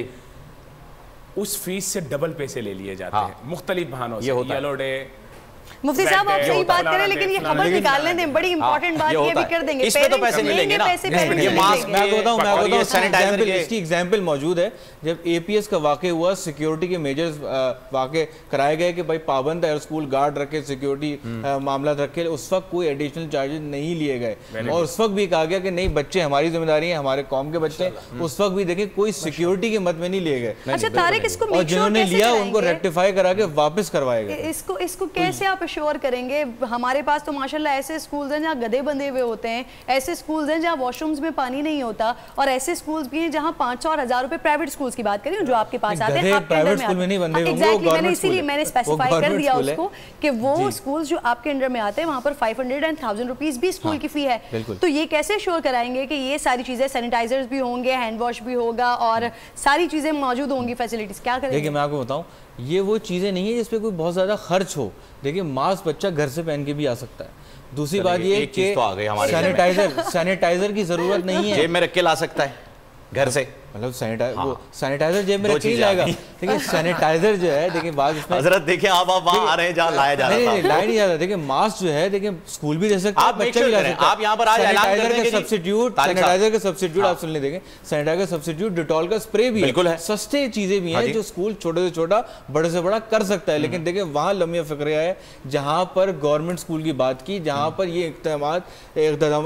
اس فیس سے ڈبل پیسے لے لیے جاتے ہیں مختلف بہانوں سے. یلو ڈے, مفتی صاحب آپ صحیح بات کریں, لیکن یہ خبر نکالنے دیں, بڑی امپورٹنٹ بات یہ بھی کر دیں گے. اس پہ تو پیسے نہیں لیں گے نا. یہ ماسک میں کو بتاؤں, میں کو بتاؤں سینیٹائزر, اس کی ایگزامپل موجود ہے. جب اے پی ایس کا واقع ہوا, سیکیورٹی کے میجرز واقع کرائے گئے کہ بھائی پابند ہے, اسکول گارڈ رکھے, سیکیورٹی معاملات رکھے, اس وقت کوئی ایڈیشنل چارجز نہیں لیے گئے, اور اس وقت بھی کہا گیا کہ نہیں بچے ہماری ذمہ داری ہیں, ہمارے قوم کے بچے. اس وقت بھی دیکھیں کوئی سیکیورٹی کے مد میں نہیں لیے گئے, اچھا طارق اس کو اور جنہوں نے لیا ان کو ریکٹیفائی کرا کے واپس کروائے گئے. اس کو اس کو کیسے آپ ایشور کریں گے؟ ہمارے پاس تو ماشاءاللہ ایسے اسکولز ہیں جہاں گدھے بندھے ہوئے ہوتے ہیں, ایسے اسکولز ہیں جہاں واش رومز میں پانی نہیں ہوتا, اور ایسے اسکولز بھی ہیں جہاں پانچ سو اور ہزار روپے پرائیویٹ اسکولز کی بات کریں جو آپ کے پاس آتے ہیں. آپ کے انڈر میں آتے ہیں ایگزیکٹلی, میں نے اسی لیے میں نے اسپیسیفائی کر دیا اس کو کہ وہ اسکولز جو آپ کے انڈر میں آتے ہیں وہاں پر five hundred and thousand rupees بھی اسکول کی فی ہے. تو یہ کیسے شور کرائیں گے کہ یہ ساری چیزیں, سینیٹائزرز بھی ہوں گے, ہینڈ واش بھی ہوگا, اور ساری چیزیں موجود ہوں گی, فیسلٹیز کیا کریں گے؟ دیکھیں میں آپ کو بتاؤں, یہ وہ چیزیں نہیں ہیں جس پہ کوئی بہت زیادہ خرچ ہو. دیکھیں ماسک بچہ گھر سے پہن کے بھی آ سکتا ہے. دوسری بات یہ کہ سینیٹائزر سینیٹائزر کی ضرورت نہیں ہے, جیب میں رکھ کے لا سکتا ہے گھر سے. مطلب سینیٹائزر جیب میں رکھ کے لائے گا. دیکھیں سینیٹائزر جو ہے, دیکھیں بعض اس میں حضرت دیکھیں آپ آپ وہاں آ رہے ہیں جہاں لایا جا رہا تھا, لایا نہیں جا رہا. دیکھیں ماسک جو ہے, دیکھیں اسکول بھی دے سکتے ہیں, بچہ بھی لا سکتے ہیں. آپ یہاں پر آج اعلان کر دیں کہ سبسٹیٹیوٹ, سینیٹائزر کا سبسٹیٹیوٹ آپ سن لیں. دیکھیں سینیٹائزر کا سبسٹیٹیوٹ ڈیٹول کا اسپرے بھی ہے, سستے چیزیں بھی ہیں جو اسکول چھوٹے سے چھوٹا بڑے سے بڑا کر سکتا ہے. لیکن دیکھیں وہاں لمحہ فکرہ ہے جہاں پر گورنمنٹ اسکول کی بات کی, جہاں پر یہ اقدامات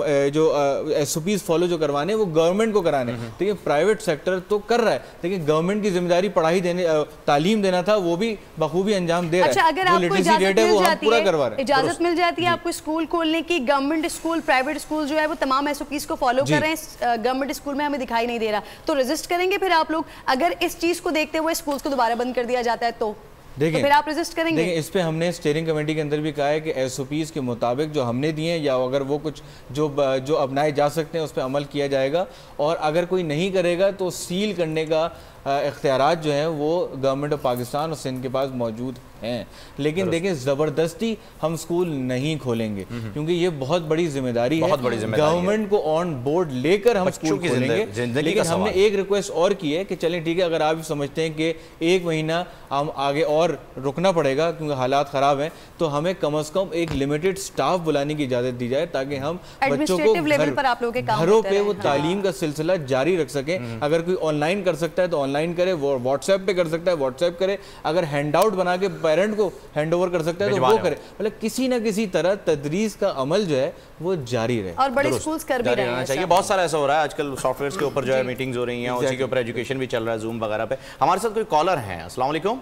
جو ایس او پیز فالو جو کروانے وہ گورنمنٹ کو کرانے. دیکھیں پرائیویٹ سیکٹر تو کر رہا ہے, لیکن گورنمنٹ کی ذمہ داری پڑھائی دینے, تعلیم دینا تھا, وہ بھی بخوبی انجام دے رہا ہے. اچھا اگر آپ کو اجازت مل جاتی ہے, اجازت مل جاتی ہے آپ کو اسکول کھولنے کی, گورنمنٹ اسکول, پرائیویٹ اسکول جو ہے وہ تمام ایس او پیز کو فالو کر رہے ہیں, گورنمنٹ اسکول میں ہمیں دکھائی نہیں دے رہا, تو رجسٹ کریں گے پھر آپ لوگ؟ اگر اس چیز کو دیکھتے ہوئے اسکولز کو دوبارہ بند کر دیا جاتا ہے تو دیکھیں پھر آپ رجسٹ کریں گے؟ دیکھیں اس پہ ہم نے اسٹیئرنگ کمیٹی کے اندر بھی کہا ہے کہ ایس او پیز کے مطابق جو ہم نے دیے ہیں, یا اگر وہ کچھ جو جو اپنائے جا سکتے ہیں اس پہ عمل کیا جائے گا, اور اگر کوئی نہیں کرے گا تو سیل کرنے کا اختیارات جو ہیں وہ گورنمنٹ آف پاکستان اور سندھ کے پاس موجود ہیں. لیکن دیکھیں زبردستی ہم اسکول نہیں کھولیں گے, کیونکہ یہ بہت بڑی ذمہ داری ہے, گورنمنٹ کو آن بورڈ لے کر ہم اسکول کھولیں گے. لیکن ہم نے ایک ریکویسٹ اور کی ہے کہ چلیں ٹھیک ہے, اگر آپ سمجھتے ہیں کہ ایک مہینہ ہم آگے اور رکنا پڑے گا کیونکہ حالات خراب ہیں, تو ہمیں کم از کم ایک لمیٹڈ سٹاف بلانے کی اجازت دی جائے تاکہ ہم بچوں کو گھروں پہ وہ تعلیم کا سلسلہ جاری رکھ سکیں. اگر کوئی آن لائن کر سکتا ہے تو آن لائن کرے, وہ واٹس ایپ پہ کر سکتا ہے واٹس ایپ کرے, اگر ہینڈ آؤٹ بنا کے پیرنٹ کو ہینڈ اوور کر سکتا ہے تو وہ کرے. مطلب کسی نہ کسی طرح تدریس کا عمل جو ہے وہ جاری رہے, اور بڑے اسکولز کر بھی رہے ہیں. چاہیے بہت سارا ایسا ہو رہا ہے آج کل, سافٹ ویئرز کے اوپر جو ہے میٹنگز ہو رہی ہیں, اسی کے اوپر ایجوکیشن بھی چل رہا ہے, زوم وغیرہ پہ. ہمارے ساتھ کوئی کالر ہیں. السلام علیکم.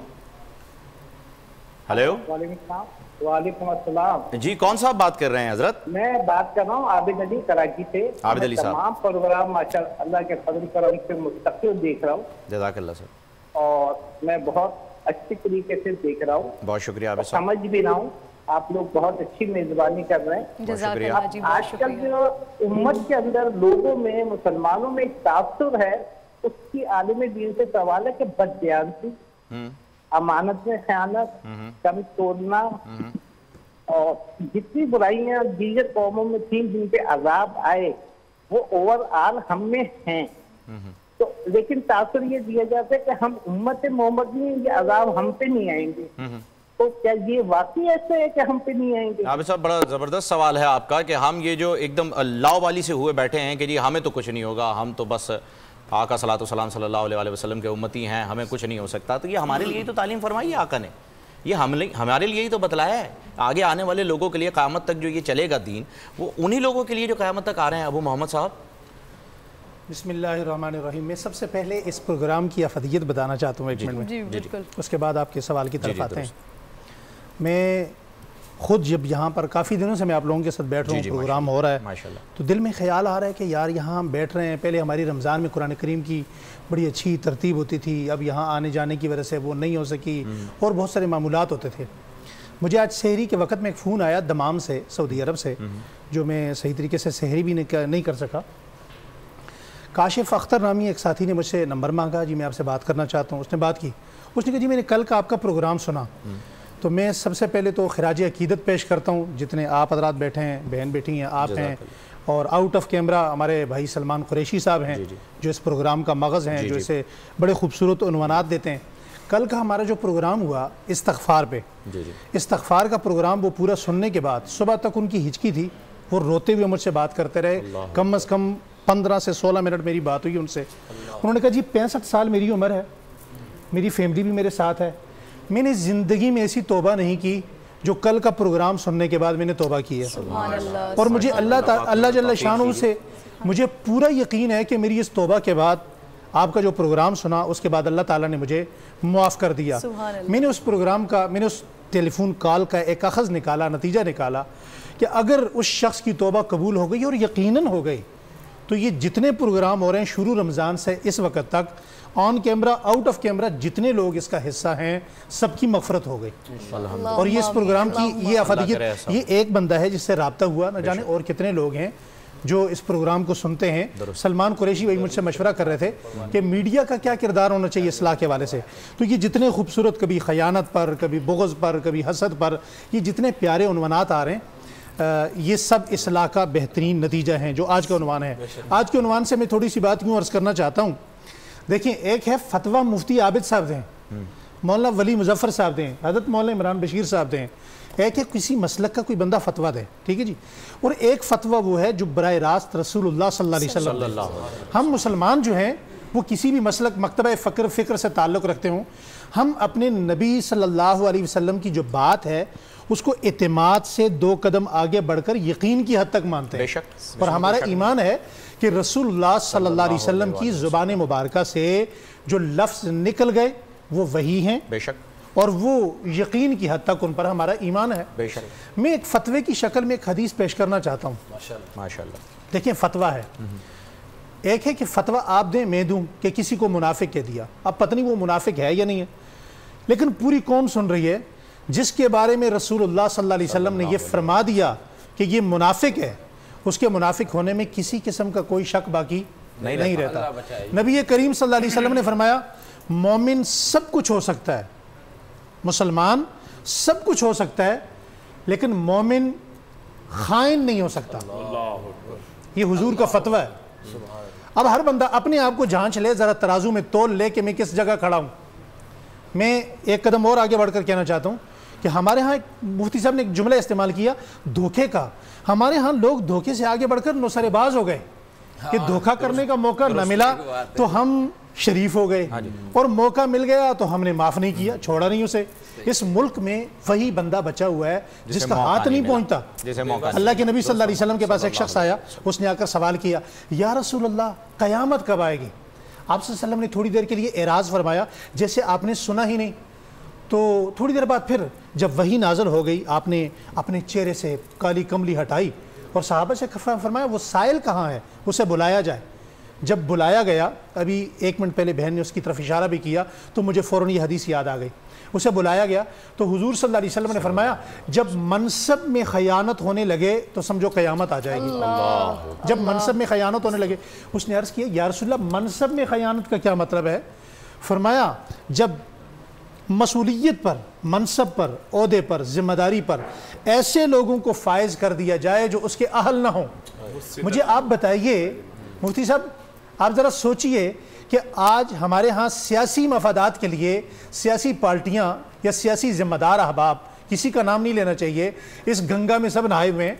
ہیلو. وعلیکم السلام. وعلیکم السلام. جی کون صاحب بات کر رہے ہیں حضرت؟ میں بات کر رہا ہوں عابد علی کراچی سے. عابد علی صاحب, تمام پروگرام ماشاء اللہ کے فضل کرم سے مستقل دیکھ رہا ہوں. جزاک اللہ سر. اور میں بہت اچھی طریقے سے دیکھ رہا ہوں. بہت شکریہ عابد صاحب. سمجھ بھی رہا ہوں, آپ لوگ بہت اچھی میزبانی کر رہے ہیں. جزاک اللہ جی, آج کل جو امت کے اندر لوگوں میں, مسلمانوں میں ایک تعصب ہے, اس کی عالم دین سے سوال ہے کہ بددیانتی, امانت میں خیانت, کم توڑنا, اور جتنی برائیاں دیگر قوموں میں تھیں جن پہ عذاب آئے وہ اوور آل ہم میں ہیں، تو لیکن تاثر یہ دیا جاتا ہے کہ ہم امت محمد میں یہ عذاب ہم پہ نہیں آئیں گے، تو کیا یہ واقعی ایسے ہے کہ ہم پہ نہیں آئیں گے؟ عابد صاحب بڑا زبردست سوال ہے آپ کا کہ ہم یہ جو ایک دم لاؤ والی سے ہوئے بیٹھے ہیں کہ جی ہمیں تو کچھ نہیں ہوگا، ہم تو بس آقا صلی اللہ علیہ صلی اللہ علیہ وسلم کے امتی ہیں، ہمیں کچھ نہیں ہو سکتا، تو یہ ہمارے لیے تو تعلیم فرمائی ہے آقا نے، یہ ہم ہمارے لیے ہی تو بتلایا ہے، آگے آنے والے لوگوں کے لیے قیامت تک جو یہ چلے گا دین وہ انہی لوگوں کے لیے جو قیامت تک آ رہے ہیں۔ ابو محمد صاحب بسم اللہ الرحمن الرحیم، میں سب سے پہلے اس پروگرام کی افادیت بتانا چاہتا ہوں ایک منٹ میں، جی بالکل، اس کے بعد آپ کے سوال کی طرف آتے ہیں۔ میں خود جب یہاں پر کافی دنوں سے میں آپ لوگوں کے ساتھ بیٹھ رہا ہوں، پروگرام ہو رہا ہے تو دل میں خیال آ رہا ہے کہ یار یہاں ہم بیٹھ رہے ہیں، پہلے ہماری رمضان میں قرآن کریم کی بڑی اچھی ترتیب ہوتی تھی، اب یہاں آنے جانے کی وجہ سے وہ نہیں ہو سکی اور بہت سارے معمولات ہوتے تھے۔ مجھے آج سحری کے وقت میں ایک فون آیا دمام سے، سعودی عرب سے، جو میں صحیح طریقے سے سحری بھی نہیں کر سکا۔ کاشف اختر نامی ایک ساتھی نے مجھ سے نمبر مانگا، جی میں آپ سے بات کرنا چاہتا ہوں، اس نے بات کی، اس نے کہا جی میں نے کل کا آپ کا پروگرام سنا، تو میں سب سے پہلے تو خراج عقیدت پیش کرتا ہوں جتنے آپ حضرات بیٹھے ہیں، بہن بیٹھی ہیں، آپ ہیں، اور آؤٹ آف کیمرہ ہمارے بھائی سلمان قریشی صاحب ہیں جو اس پروگرام کا مغز ہیں، جو اسے بڑے خوبصورت عنوانات دیتے ہیں۔ کل کا ہمارا جو پروگرام ہوا استغفار پہ، استغفار کا پروگرام وہ پورا سننے کے بعد صبح تک ان کی ہچکی تھی، وہ روتے ہوئے مجھ سے بات کرتے رہے، کم از کم پندرہ سے سولہ منٹ میری بات ہوئی ان سے۔ انہوں نے کہا جی پینسٹھ سال میری عمر ہے، میری فیملی بھی میرے ساتھ ہے، میں نے زندگی میں ایسی توبہ نہیں کی جو کل کا پروگرام سننے کے بعد میں نے توبہ کی ہے، اور مجھے اللہ اللہ جل شانہ سے مجھے پورا یقین ہے کہ میری اس توبہ کے بعد آپ کا جو پروگرام سنا اس کے بعد اللہ تعالیٰ نے مجھے معاف کر دیا۔ میں نے اس پروگرام کا، میں نے اس ٹیلی فون کال کا ایک اخذ نکالا، نتیجہ نکالا کہ اگر اس شخص کی توبہ قبول ہو گئی اور یقیناً ہو گئی تو یہ جتنے پروگرام ہو رہے ہیں شروع رمضان سے اس وقت تک on camera out of camera جتنے لوگ اس کا حصہ ہیں سب کی مغفرت ہو گئی، اور یہ اس پروگرام کی یہ افادیت، یہ ایک بندہ ہے جس سے رابطہ ہوا، نہ جانے اور کتنے لوگ ہیں جو اس پروگرام کو سنتے ہیں۔ سلمان قریشی بھائی مجھ سے مشورہ کر رہے تھے کہ میڈیا کا کیا کردار ہونا چاہیے اصلاح کے حوالے سے، تو یہ جتنے خوبصورت، کبھی خیانت پر، کبھی بغض پر، کبھی حسد پر، یہ جتنے پیارے عنوانات آ رہے ہیں یہ سب اصلاح کا بہترین نتیجہ ہیں جو آج کا عنوان ہے۔ آج کے عنوان سے میں تھوڑی سی بات کیوں عرض کرنا چاہتا ہوں، دیکھیں ایک ہے فتویٰ مفتی عابد صاحب دیں، مولانا ولی مظفر صاحب دیں، حضرت مولانا عمران بشیر صاحب دیں، ایک ہے کسی مسلک کا کوئی بندہ فتویٰ دے، ٹھیک ہے جی، اور ایک فتویٰ وہ ہے جو براہ راست رسول اللہ صلی اللہ علیہ وسلم۔ ہم مسلمان جو ہیں وہ کسی بھی مسلک، مکتبہ فکر فکر سے تعلق رکھتے ہوں، ہم اپنے نبی صلی اللہ علیہ وسلم کی جو بات ہے اس کو اعتماد سے دو قدم آگے بڑھ کر یقین کی حد تک مانتے ہیں، اور ہمارا ایمان ہے کہ رسول اللہ صلی اللہ علیہ وسلم کی زبان مبارکہ سے جو لفظ نکل گئے وہ وحی ہیں، بے شک، اور وہ یقین کی حد تک ان پر ہمارا ایمان ہے، بے شک۔ میں ایک فتوے کی شکل میں ایک حدیث پیش کرنا چاہتا ہوں، ماشاءاللہ۔ دیکھیں فتویٰ ہے، ایک ہے کہ فتویٰ آپ دیں میں دوں کہ کسی کو منافق کہہ دیا، اب پتہ نہیں وہ منافق ہے یا نہیں ہے، لیکن پوری قوم سن رہی ہے جس کے بارے میں رسول اللہ صلی اللہ علیہ وسلم نے یہ فرما دیا کہ یہ منافق ہے، اس کے منافق ہونے میں کسی قسم کا کوئی شک باقی نہیں رہتا۔ نبی کریم صلی اللہ علیہ وسلم نے فرمایا مومن سب کچھ ہو سکتا ہے، مسلمان سب کچھ ہو سکتا ہے، لیکن مومن خائن نہیں ہو سکتا، یہ حضور کا فتویٰ ہے۔ اب ہر بندہ اپنے آپ کو جانچ لے، ذرا ترازو میں تول لے کہ میں کس جگہ کھڑا ہوں۔ میں ایک قدم اور آگے بڑھ کر کہنا چاہتا ہوں کہ ہمارے ہاں مفتی صاحب نے ایک جملہ استعمال کیا دھوکے کا، ہمارے ہاں لوگ دھوکے سے آگے بڑھ کر نوسرے باز ہو گئے کہ دھوکہ کرنے کا موقع نہ ملا تو ہم شریف ہو گئے، اور موقع مل گیا تو ہم نے معاف نہیں کیا، چھوڑا نہیں اسے۔ اس ملک میں وہی بندہ بچا ہوا ہے جس کا ہاتھ نہیں پہنچتا۔ اللہ کے نبی صلی اللہ علیہ وسلم کے پاس ایک شخص آیا، اس نے آ کر سوال کیا یا رسول اللہ قیامت کب آئے گی؟ آپ صلی اللہ علیہ وسلم نے تھوڑی دیر کے لیے اعراض فرمایا جیسے آپ نے سنا ہی نہیں، تو تھوڑی دیر بعد پھر جب وحی نازل ہو گئی آپ نے اپنے چہرے سے کالی کملی ہٹائی اور صحابہ سے فرمایا وہ سائل کہاں ہے، اسے بلایا جائے۔ جب بلایا گیا، ابھی ایک منٹ پہلے بہن نے اس کی طرف اشارہ بھی کیا تو مجھے فوراً یہ حدیث یاد آ گئی، اسے بلایا گیا تو حضور صلی اللہ علیہ وسلم نے فرمایا جب منصب میں خیانت ہونے لگے تو سمجھو قیامت آ جائے گی۔ جب منصب میں خیانت ہونے لگے، اس نے عرض کیا یا رسول اللہ منصب میں خیانت کا کیا مطلب ہے؟ فرمایا جب مسئولیت پر، منصب پر، عہدے پر، ذمہ داری پر ایسے لوگوں کو فائز کر دیا جائے جو اس کے اہل نہ ہوں. مجھے آپ بتائیے مفتی صاحب، آپ ذرا سوچئے کہ آج ہمارے ہاں سیاسی مفادات کے لیے سیاسی پارٹیاں یا سیاسی ذمہ دار احباب، کسی کا نام نہیں لینا چاہیے، اس گنگا میں سب نہائے ہوئے ہیں،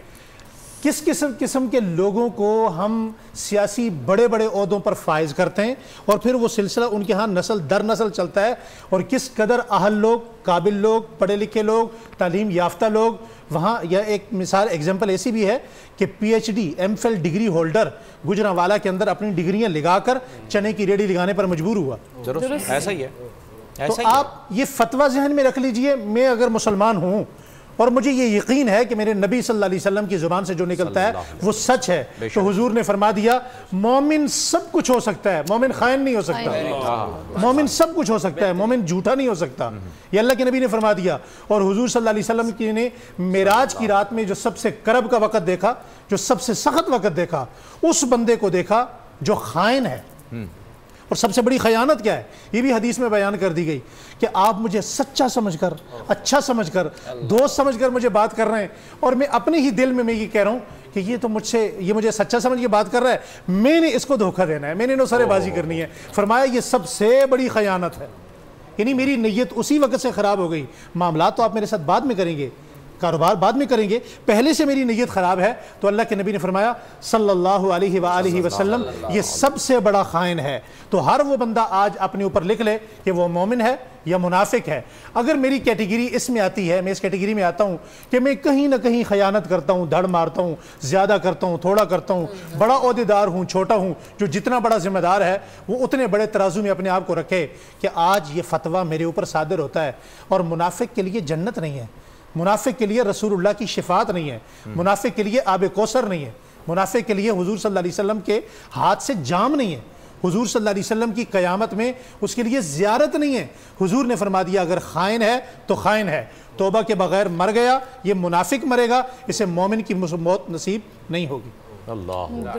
کس قسم قسم کے لوگوں کو ہم سیاسی بڑے بڑے عہدوں پر فائز کرتے ہیں، اور پھر وہ سلسلہ ان کے ہاں نسل در نسل چلتا ہے، اور کس قدر اہل لوگ، قابل لوگ، پڑھے لکھے لوگ، تعلیم یافتہ لوگ وہاں. یا ایک مثال ایگزامپل ایسی بھی ہے کہ P H D M Phil degree holder Gujranwala کے اندر اپنی ڈگریاں لگا کر چنے کی ریڑھی لگانے پر مجبور ہوا. ایسا ہی ہے. تو آپ یہ فتویٰ ذہن میں رکھ لیجئے، میں اگر مسلمان ہوں اور مجھے یہ یقین ہے کہ میرے نبی صلی اللہ علیہ وسلم کی زبان سے جو نکلتا ہے وہ سچ ہے، تو حضور نے فرما دیا مومن سب کچھ ہو سکتا ہے، مومن خائن نہیں ہو سکتا، مومن سب کچھ ہو سکتا ہے، مومن جھوٹا نہیں ہو سکتا. یہ اللہ کے نبی نے فرما دیا. اور حضور صلی اللہ علیہ وسلم کی نے معراج کی رات میں جو سب سے کرب کا وقت دیکھا، جو سب سے سخت وقت دیکھا، اس بندے کو دیکھا جو خائن ہے. اور سب سے بڑی خیانت کیا ہے؟ یہ بھی حدیث میں بیان کر دی گئی کہ آپ مجھے سچا سمجھ کر، اچھا سمجھ کر، دوست سمجھ کر مجھے بات کر رہے ہیں، اور میں اپنے ہی دل میں میں یہ کہہ رہا ہوں کہ یہ تو مجھ سے یہ مجھے سچا سمجھ کے بات کر رہا ہے، میں نے اس کو دھوکہ دینا ہے، میں نے نوسرے بازی کرنی ہے. فرمایا یہ سب سے بڑی خیانت ہے. یعنی میری نیت اسی وقت سے خراب ہو گئی. معاملات تو آپ میرے ساتھ بعد میں کریں گے، کاروبار بعد میں کریں گے، پہلے سے میری نیت خراب ہے. تو اللہ کے نبی نے فرمایا صلی اللہ علیہ وآلہ وسلم یہ سب سے بڑا خائن ہے. تو ہر وہ بندہ آج اپنے اوپر لکھ لے کہ وہ مومن ہے یا منافق ہے. اگر میری کیٹیگری اس میں آتی ہے، میں اس کیٹیگری میں آتا ہوں کہ میں کہیں نہ کہیں خیانت کرتا ہوں، دھڑ مارتا ہوں، زیادہ کرتا ہوں، تھوڑا کرتا ہوں، بڑا عہدیدار ہوں، چھوٹا ہوں، جو جتنا بڑا ذمہ دار ہے وہ اتنے بڑے ترازو میں اپنے آپ کو رکھے کہ آج یہ فتویٰ میرے اوپر صادر ہوتا ہے. اور منافق کے لیے جنت نہیں ہے، منافق کے لیے رسول اللہ کی شفاعت نہیں ہے، منافق کے لیے آب کوثر نہیں ہے، منافق کے لیے حضور صلی اللہ علیہ وسلم کے ہاتھ سے جام نہیں ہے، حضور صلی اللہ علیہ وسلم کی قیامت میں اس کے لیے زیارت نہیں ہے. حضور نے فرما دیا اگر خائن ہے تو خائن ہے، توبہ کے بغیر مر گیا، یہ منافق مرے گا، اسے مومن کی موت نصیب نہیں ہوگی. اللہ،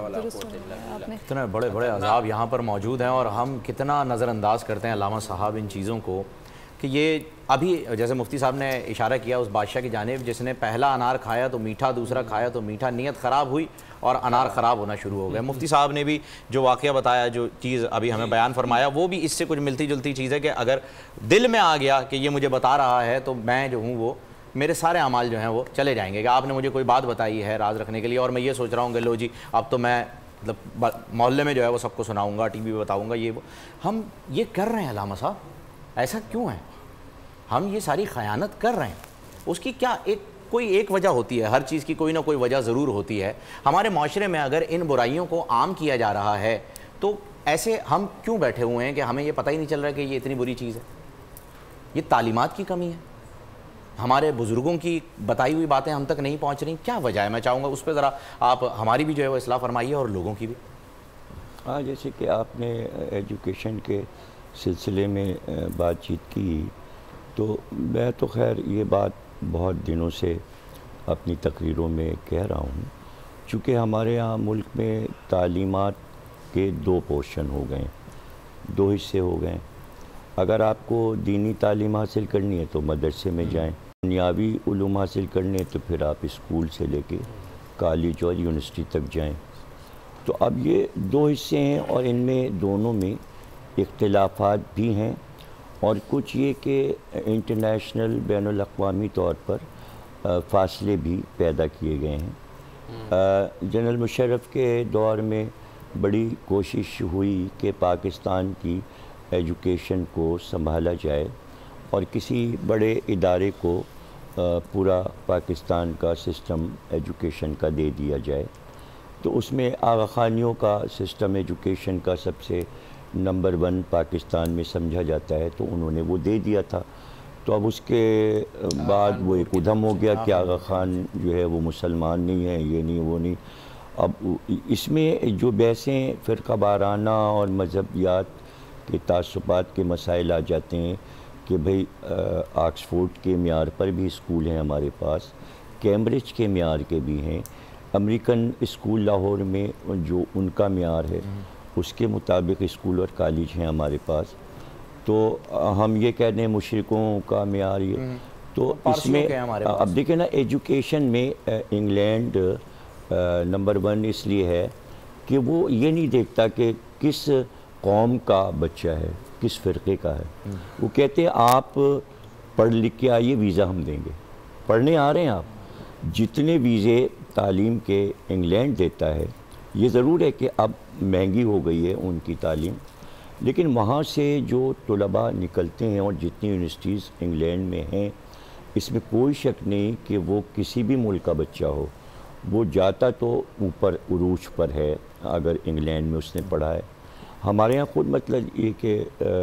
کتنے بڑے بڑے عذاب یہاں پر موجود ہیں، اور ہم کتنا نظر انداز کرتے ہیں علامہ صاحب ان چیزوں کو کہ یہ ابھی جیسے مفتی صاحب نے اشارہ کیا اس بادشاہ کی جانب جس نے پہلا انار کھایا تو میٹھا، دوسرا کھایا تو میٹھا، نیت خراب ہوئی اور انار خراب ہونا شروع ہو گیا. مفتی صاحب نے بھی جو واقعہ بتایا، جو چیز ابھی ہمیں بیان فرمایا، وہ بھی اس سے کچھ ملتی جلتی چیز ہے کہ اگر دل میں آ گیا کہ یہ مجھے بتا رہا ہے تو میں جو ہوں وہ میرے سارے اعمال جو ہیں وہ چلے جائیں گے. کہ آپ نے مجھے کوئی بات بتائی ہے راز رکھنے کے لیے، اور میں یہ سوچ رہا ہوں کہ لو جی اب تو میں مطلب محلے میں جو ہے وہ سب کو سناؤں گا، ٹی وی پہ بتاؤں گا، یہ وہ ہم یہ کر رہے ہیں. علامہ صاحب ایسا کیوں ہے؟ ہم یہ ساری خیانت کر رہے ہیں، اس کی کیا ایک کوئی ایک وجہ ہوتی ہے؟ ہر چیز کی کوئی نہ کوئی وجہ ضرور ہوتی ہے. ہمارے معاشرے میں اگر ان برائیوں کو عام کیا جا رہا ہے تو ایسے ہم کیوں بیٹھے ہوئے ہیں کہ ہمیں یہ پتہ ہی نہیں چل رہا کہ یہ اتنی بری چیز ہے؟ یہ تعلیمات کی کمی ہے، ہمارے بزرگوں کی بتائی ہوئی باتیں ہم تک نہیں پہنچ رہی، کیا وجہ ہے؟ میں چاہوں گا اس پہ ذرا آپ ہماری بھی جو ہے وہ اصلاح فرمائیے اور لوگوں کی بھی. ہاں، جیسے کہ آپ نے ایجوکیشن کے سلسلے میں بات چیت کی، تو میں تو خیر یہ بات بہت دنوں سے اپنی تقریروں میں کہہ رہا ہوں، چونکہ ہمارے ہاں ملک میں تعلیمات کے دو پورشن ہو گئے، دو حصے ہو گئے. اگر آپ کو دینی تعلیم حاصل کرنی ہے تو مدرسے میں جائیں، دنیاوی علوم حاصل کرنے تو پھر آپ اسکول سے لے کے کالج اور یونیورسٹی تک جائیں. تو اب یہ دو حصے ہیں اور ان میں دونوں میں اختلافات بھی ہیں، اور کچھ یہ کہ انٹرنیشنل بین الاقوامی طور پر فاصلے بھی پیدا کیے گئے ہیں. جنرل مشرف کے دور میں بڑی کوشش ہوئی کہ پاکستان کی ایجوکیشن کو سنبھالا جائے اور کسی بڑے ادارے کو پورا پاکستان کا سسٹم ایجوکیشن کا دے دیا جائے. تو اس میں آغا خانیوں کا سسٹم ایجوکیشن کا سب سے نمبر ون پاکستان میں سمجھا جاتا ہے، تو انہوں نے وہ دے دیا تھا. تو اب اس کے بعد وہ ایک ادھم ہو گیا کہ آغا خان جو ہے وہ مسلمان نہیں ہے، یہ نہیں وہ نہیں. اب اس میں جو بحثیں فرقہ وارانہ اور مذہبیات کے تعصبات کے مسائل آ جاتے ہیں کہ بھئی آکسفورڈ کے معیار پر بھی اسکول ہیں ہمارے پاس، کیمبرج کے معیار کے بھی ہیں، امریکن اسکول لاہور میں جو ان کا معیار ہے اس کے مطابق اسکول اور کالج ہیں ہمارے پاس. تو ہم یہ کہہ دیں مشرکوں کا معیار یہ، تو اس میں اب دیکھیں نا ایجوکیشن میں انگلینڈ نمبر ون اس لیے ہے کہ وہ یہ نہیں دیکھتا کہ کس قوم کا بچہ ہے، کس فرقے کا ہے. وہ کہتے ہیں آپ پڑھ لکھ کے آئیے، ویزا ہم دیں گے. پڑھنے آ رہے ہیں آپ، جتنے ویزے تعلیم کے انگلینڈ دیتا ہے، یہ ضرور ہے کہ اب مہنگی ہو گئی ہے ان کی تعلیم، لیکن وہاں سے جو طلباء نکلتے ہیں اور جتنی یونیورسٹیز انگلینڈ میں ہیں، اس میں کوئی شک نہیں کہ وہ کسی بھی ملک کا بچہ ہو، وہ جاتا تو اوپر عروج پر ہے اگر انگلینڈ میں اس نے پڑھا ہے. ہمارے ہاں خود مطلب یہ کہ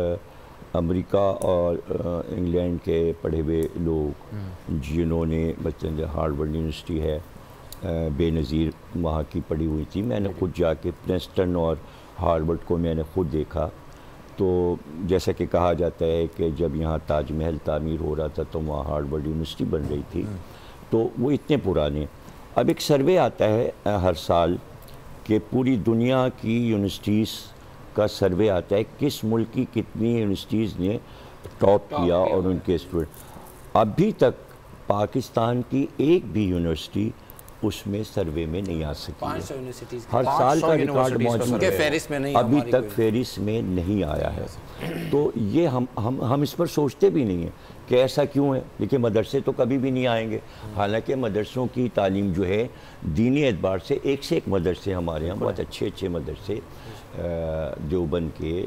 امریکہ اور انگلینڈ کے پڑھے ہوئے لوگ جنہوں نے مثلاً ہارورڈ یونیورسٹی ہے بے نظیر وہاں کی پڑھی ہوئی تھی. میں نے خود جا کے پرنسٹن اور ہارورڈ کو میں نے خود دیکھا. تو جیسا کہ کہا جاتا ہے کہ جب یہاں تاج محل تعمیر ہو رہا تھا تو وہاں ہارورڈ یونیورسٹی بن رہی تھی. تو وہ اتنے پرانے. اب ایک سروے آتا ہے ہر سال کہ پوری دنیا کی یونیورسٹیز کا سروے آتا ہے کس ملک کی کتنی یونیورسٹیز نے ٹاپ کیا اور ان کے اسٹوڈنٹ. ابھی تک پاکستان کی ایک بھی یونیورسٹی اس میں سروے میں نہیں آ سکی ہے. ہر سال کا ریکارڈ موجود ہے، ابھی تک فہرست میں نہیں آیا ہے. تو یہ ہم ہم ہم اس پر سوچتے بھی نہیں ہیں کہ ایسا کیوں ہے. دیکھیں مدرسے تو کبھی بھی نہیں آئیں گے، حالانکہ مدرسوں کی تعلیم جو ہے دینی اعتبار سے ایک سے ایک مدرسے ہمارے یہاں بہت اچھے اچھے مدرسے دیوبند کے،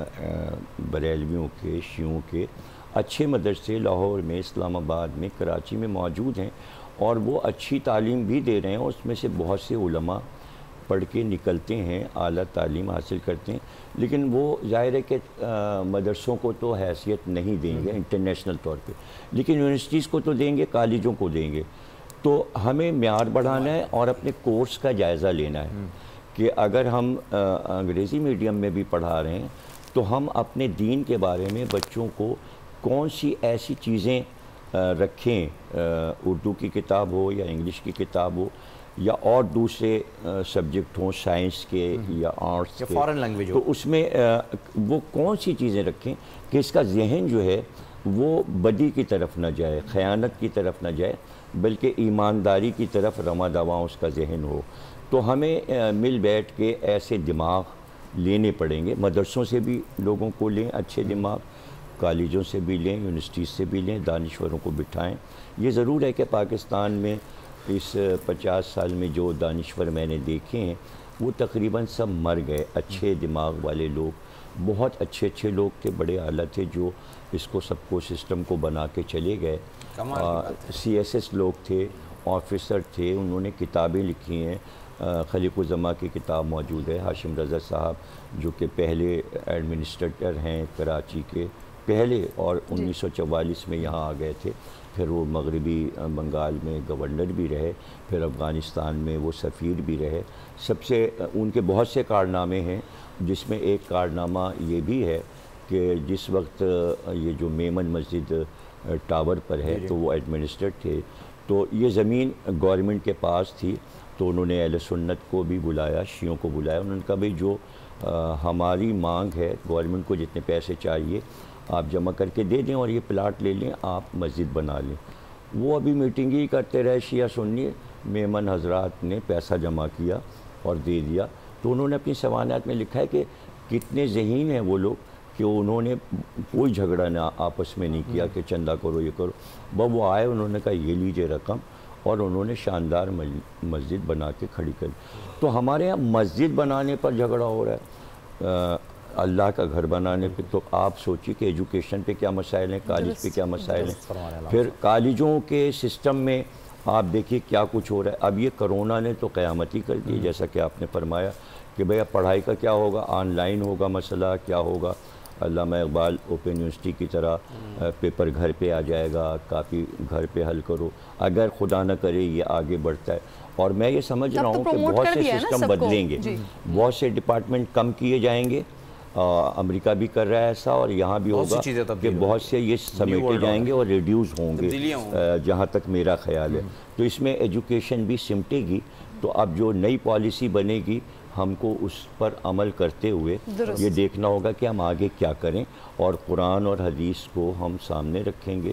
بریلویوں کے، شیعوں کے اچھے مدرسے لاہور میں، اسلام آباد میں، کراچی میں موجود ہیں، اور وہ اچھی تعلیم بھی دے رہے ہیں. اور اس میں سے بہت سے علماء پڑھ کے نکلتے ہیں، اعلیٰ تعلیم حاصل کرتے ہیں. لیکن وہ ظاہر ہے کہ مدرسوں کو تو حیثیت نہیں دیں گے انٹرنیشنل طور پہ، لیکن یونیورسٹیز کو تو دیں گے، کالجوں کو دیں گے. تو ہمیں معیار بڑھانا ہے اور اپنے کورس کا جائزہ لینا ہے کہ اگر ہم انگریزی میڈیم میں بھی پڑھا رہے ہیں تو ہم اپنے دین کے بارے میں بچوں کو کون سی ایسی چیزیں رکھیں، اردو کی کتاب ہو یا انگلش کی کتاب ہو یا اور دوسرے سبجیکٹ ہوں، سائنس کے یا آرٹس کے، فارن لینگویج ہو، تو اس میں وہ کون سی چیزیں رکھیں کہ اس کا ذہن جو ہے وہ بدی کی طرف نہ جائے، خیانت کی طرف نہ جائے، بلکہ ایمانداری کی طرف رواں دواں اس کا ذہن ہو. تو ہمیں مل بیٹھ کے ایسے دماغ لینے پڑیں گے. مدرسوں سے بھی لوگوں کو لیں اچھے دماغ، کالجوں سے بھی لیں، یونیورسٹیز سے بھی لیں، دانشوروں کو بٹھائیں. یہ ضرور ہے کہ پاکستان میں اس پچاس سال میں جو دانشور میں نے دیکھے ہیں وہ تقریباً سب مر گئے. اچھے دماغ والے لوگ، بہت اچھے اچھے لوگ تھے، بڑے اعلیٰ تھے، جو اس کو سب کو سسٹم کو بنا کے چلے گئے. سی ایس ایس لوگ تھے، آفیسر تھے، انہوں نے کتابیں لکھی ہیں. خلیق الزما کی کتاب موجود ہے، ہاشم رضا صاحب جو کہ پہلے ایڈمنسٹریٹر ہیں کراچی کے پہلے، اور انیس سو چوالیس میں یہاں آ گئے تھے. پھر وہ مغربی بنگال میں گورنر بھی رہے، پھر افغانستان میں وہ سفیر بھی رہے. سب سے ان کے بہت سے کارنامے ہیں، جس میں ایک کارنامہ یہ بھی ہے کہ جس وقت یہ جو میمن مسجد ٹاور پر ہے تو وہ ایڈمنسٹریٹ تھے. تو یہ زمین گورنمنٹ کے پاس تھی، تو انہوں نے اہل سنت کو بھی بلایا، شیعوں کو بلایا. انہوں نے کہا بھئی جو ہماری مانگ ہے، گورنمنٹ کو جتنے پیسے چاہیے آپ جمع کر کے دے دیں اور یہ پلاٹ لے لیں، آپ مسجد بنا لیں. وہ ابھی میٹنگ ہی کرتے رہے شیعہ سنی. میمن حضرات نے پیسہ جمع کیا اور دے دیا. تو انہوں نے اپنی سوانحات میں لکھا ہے کہ کتنے ذہین ہیں وہ لوگ کہ انہوں نے کوئی جھگڑا نہ آپس میں نہیں کیا کہ چندہ کرو یہ کرو. بس وہ آئے، انہوں نے کہا یہ لیجئے رقم، اور انہوں نے شاندار مسجد بنا کے کھڑی کر. تو ہمارے یہاں مسجد بنانے پر جھگڑا ہو رہا ہے، اللہ کا گھر بنانے پہ. تو آپ سوچیے کہ ایجوکیشن پہ کیا مسائل ہیں، کالج پہ کیا مسائل ہیں. پھر کالجوں کے سسٹم میں آپ دیکھیے کیا کچھ ہو رہا ہے. اب یہ کرونا نے تو قیامت ہی کر دی، جیسا کہ آپ نے فرمایا کہ بھئی اب پڑھائی کا کیا ہوگا، آن لائن ہوگا مسئلہ، کیا ہوگا. علامہ اقبال اوپن یونیورسٹی کی طرح پیپر گھر پہ آ جائے گا، کاپی گھر پہ حل کرو، اگر خدا نہ کرے یہ آگے بڑھتا ہے. اور میں یہ سمجھ رہا ہوں کہ بہت سے سسٹم بدلیں گے، بہت سے ڈپارٹمنٹ کم کیے جائیں گے. امریکہ بھی کر رہا ہے ایسا، اور یہاں بھی ہوگا کہ بہت سے یہ سمیٹے جائیں گے اور ریڈیوز ہوں گے، جہاں تک میرا خیال ہے. تو اس میں ایجوکیشن بھی سمٹے گی. تو اب جو نئی پالیسی بنے گی ہم کو اس پر عمل کرتے ہوئے یہ دیکھنا ہوگا کہ ہم آگے کیا کریں، اور قرآن اور حدیث کو ہم سامنے رکھیں گے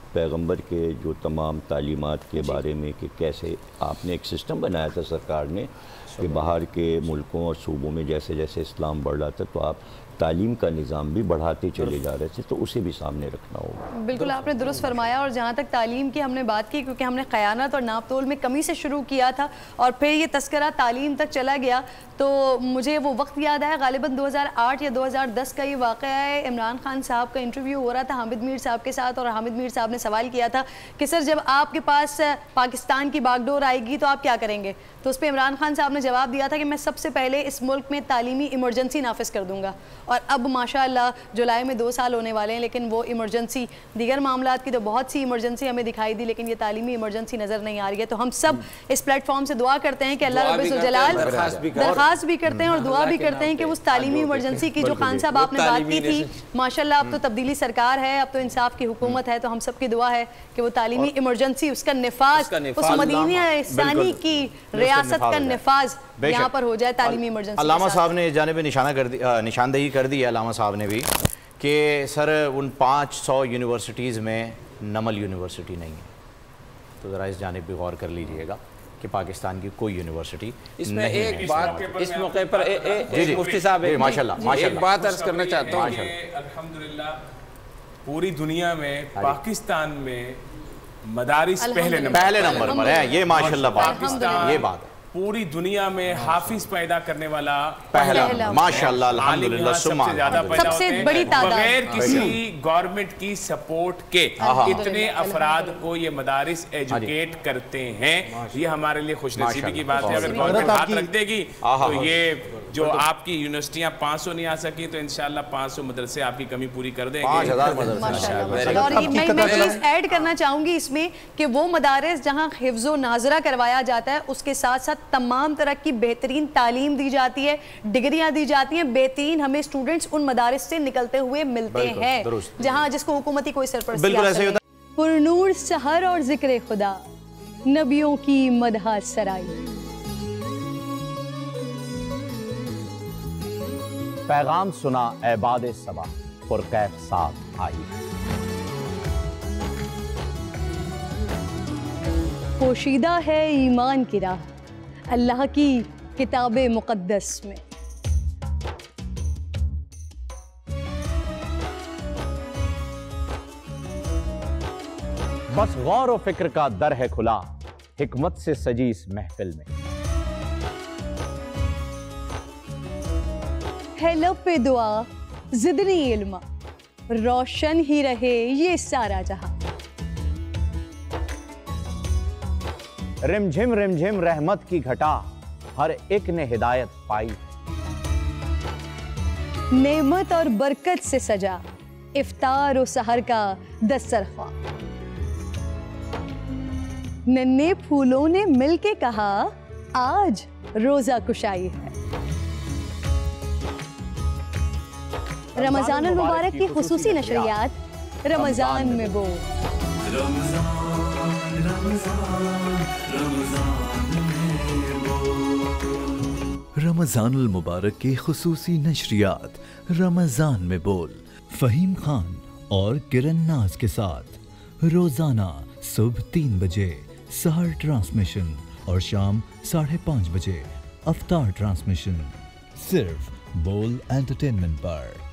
پیغمبر کے جو تمام تعلیمات کے بارے میں کہ کیسے آپ نے ایک سسٹم بنایا تھا سرکار نے کہ باہر کے ملکوں اور صوبوں میں جیسے جیسے اسلام بڑھ رہا تھا تو آپ تعلیم کا نظام بھی بڑھاتے چلے جا رہے تھے، تو اسے بھی سامنے رکھنا ہوگا۔ بالکل آپ نے درست فرمایا، اور جہاں تک تعلیم کی ہم نے بات کی، کیونکہ ہم نے خیانت اور ناپ تول میں کمی سے شروع کیا تھا اور پھر یہ تذکرہ تعلیم تک چلا گیا، تو مجھے وہ وقت یاد آیا غالباً دو ہزار آٹھ یا دو ہزار دس کا یہ واقعہ ہے۔ عمران خان صاحب کا انٹرویو ہو رہا تھا حامد میر صاحب کے ساتھ، اور حامد میر صاحب نے سوال کیا تھا کہ سر جب آپ کے پاس پاکستان کی باغ ڈور آئے گی تو آپ کیا کریں گے؟ تو اس پہ عمران خان صاحب نے جواب دیا تھا کہ میں سب سے پہلے اس ملک میں تعلیمی ایمرجنسی نافذ کر دوں گا، اور اب ماشاء اللہ جولائی میں دو سال ہونے والے ہیں، لیکن وہ ایمرجنسی، دیگر معاملات کی تو بہت سی ایمرجنسی ہمیں دکھائی دی، لیکن یہ تعلیمی ایمرجنسی نظر نہیں آ رہی ہے۔ تو ہم سب اس پلیٹ فارم سے دعا کرتے ہیں کہ اللہ رب الجلال درخواست بھی کرتے ہیں اور دعا بھی کرتے ہیں کہ اس تعلیمی ایمرجنسی کی جو خان صاحب آپ نے بات کی تھی، ماشاءاللہ اب تو تبدیلی سرکار ہے، اب تو انصاف کی حکومت ہے، تو ہم سب کی دعا ہے کہ وہ تعلیمی ایمرجنسی، اس کا نفاذ، اس مدینہ ثانی کی ریاست کا نفاذ یہاں پر ہو جائے تعلیمی ایمرجنسی۔ علامہ صاحب نے جانب نشانہ کر دی نشاندہی کر دی ہے علامہ صاحب نے بھی کہ سر ان پانچ سو یونیورسٹیز میں نمل یونیورسٹی نہیں ہے، تو ذرا اس جانب بھی غور کر لیجئے گا کہ پاکستان کی کوئی یونیورسٹی اس میں ایک بات اس موقع پر مفتی صاحب ایک بات عرض کرنا چاہتا ہوں کہ الحمدللہ پوری دنیا میں پاکستان میں مدارس پہلے نمبر پہلے نمبر پر ہے، یہ ماشاءاللہ پاکستان یہ بات پوری دنیا میں حافظ پیدا کرنے والا پہلا ماشاءاللہ الحمدللہ سب سے زیادہ پیدا ہوتے ہیں بغیر کسی گورنمنٹ کی سپورٹ کے اتنے افراد کو یہ مدارس ایجوکیٹ کرتے ہیں، یہ ہمارے لیے خوش نصیبی کی بات ہے۔ اگر گورنمنٹ ہاتھ رکھ دے گی تو یہ جو آپ کی یونیورسٹیاں پانچ سو نہیں آ سکی تو انشاءاللہ پانچ سو مدرسے آپ کی کمی پوری کر دیں گے۔ اور میں چیز ایڈ کرنا چاہوں گی اس میں کہ وہ مدارس جہاں حفظ و ناظرہ کروایا جاتا ہے، اس کے ساتھ ساتھ تمام طرح کی بہترین تعلیم دی جاتی ہے، ڈگریاں دی جاتی ہیں، بہترین ہمیں اسٹوڈنٹس ان مدارس سے نکلتے ہوئے ملتے ہیں جہاں جس کو حکومتی کوئی سرپرستی حاصل نہیں۔ پرنور سحر اور ذکر خدا، نبیوں کی مدح سرائی، پیغام سنا اے باد صبا پرکیف صاحب آئی، پوشیدہ ہے ایمان کی راہ اللہ کی کتاب مقدس میں۔ بس غور و فکر کا در ہے کھلا حکمت سے سجی اس محفل میں، ہے لب پہ دعا زدنی علما، روشن ہی رہے یہ سارا جہاں، رم جھم رم جھم رحمت کی گھٹا ہر ایک نے ہدایت پائی، نعمت اور برکت سے سجا افطار و سحر کا دسترخواں، ننھے پھولوں نے مل کے کہا آج روزہ کشائی ہے۔ رمضان المبارک کی خصوصی نشریات رمضان میں بول، رمضان المبارک کی خصوصی نشریات رمضان میں بول، فہیم خان اور کرن ناز کے ساتھ روزانہ صبح تین بجے سحر ٹرانسمیشن اور شام ساڑھے پانچ بجے افطار ٹرانسمیشن، صرف بول انٹرٹینمنٹ پر۔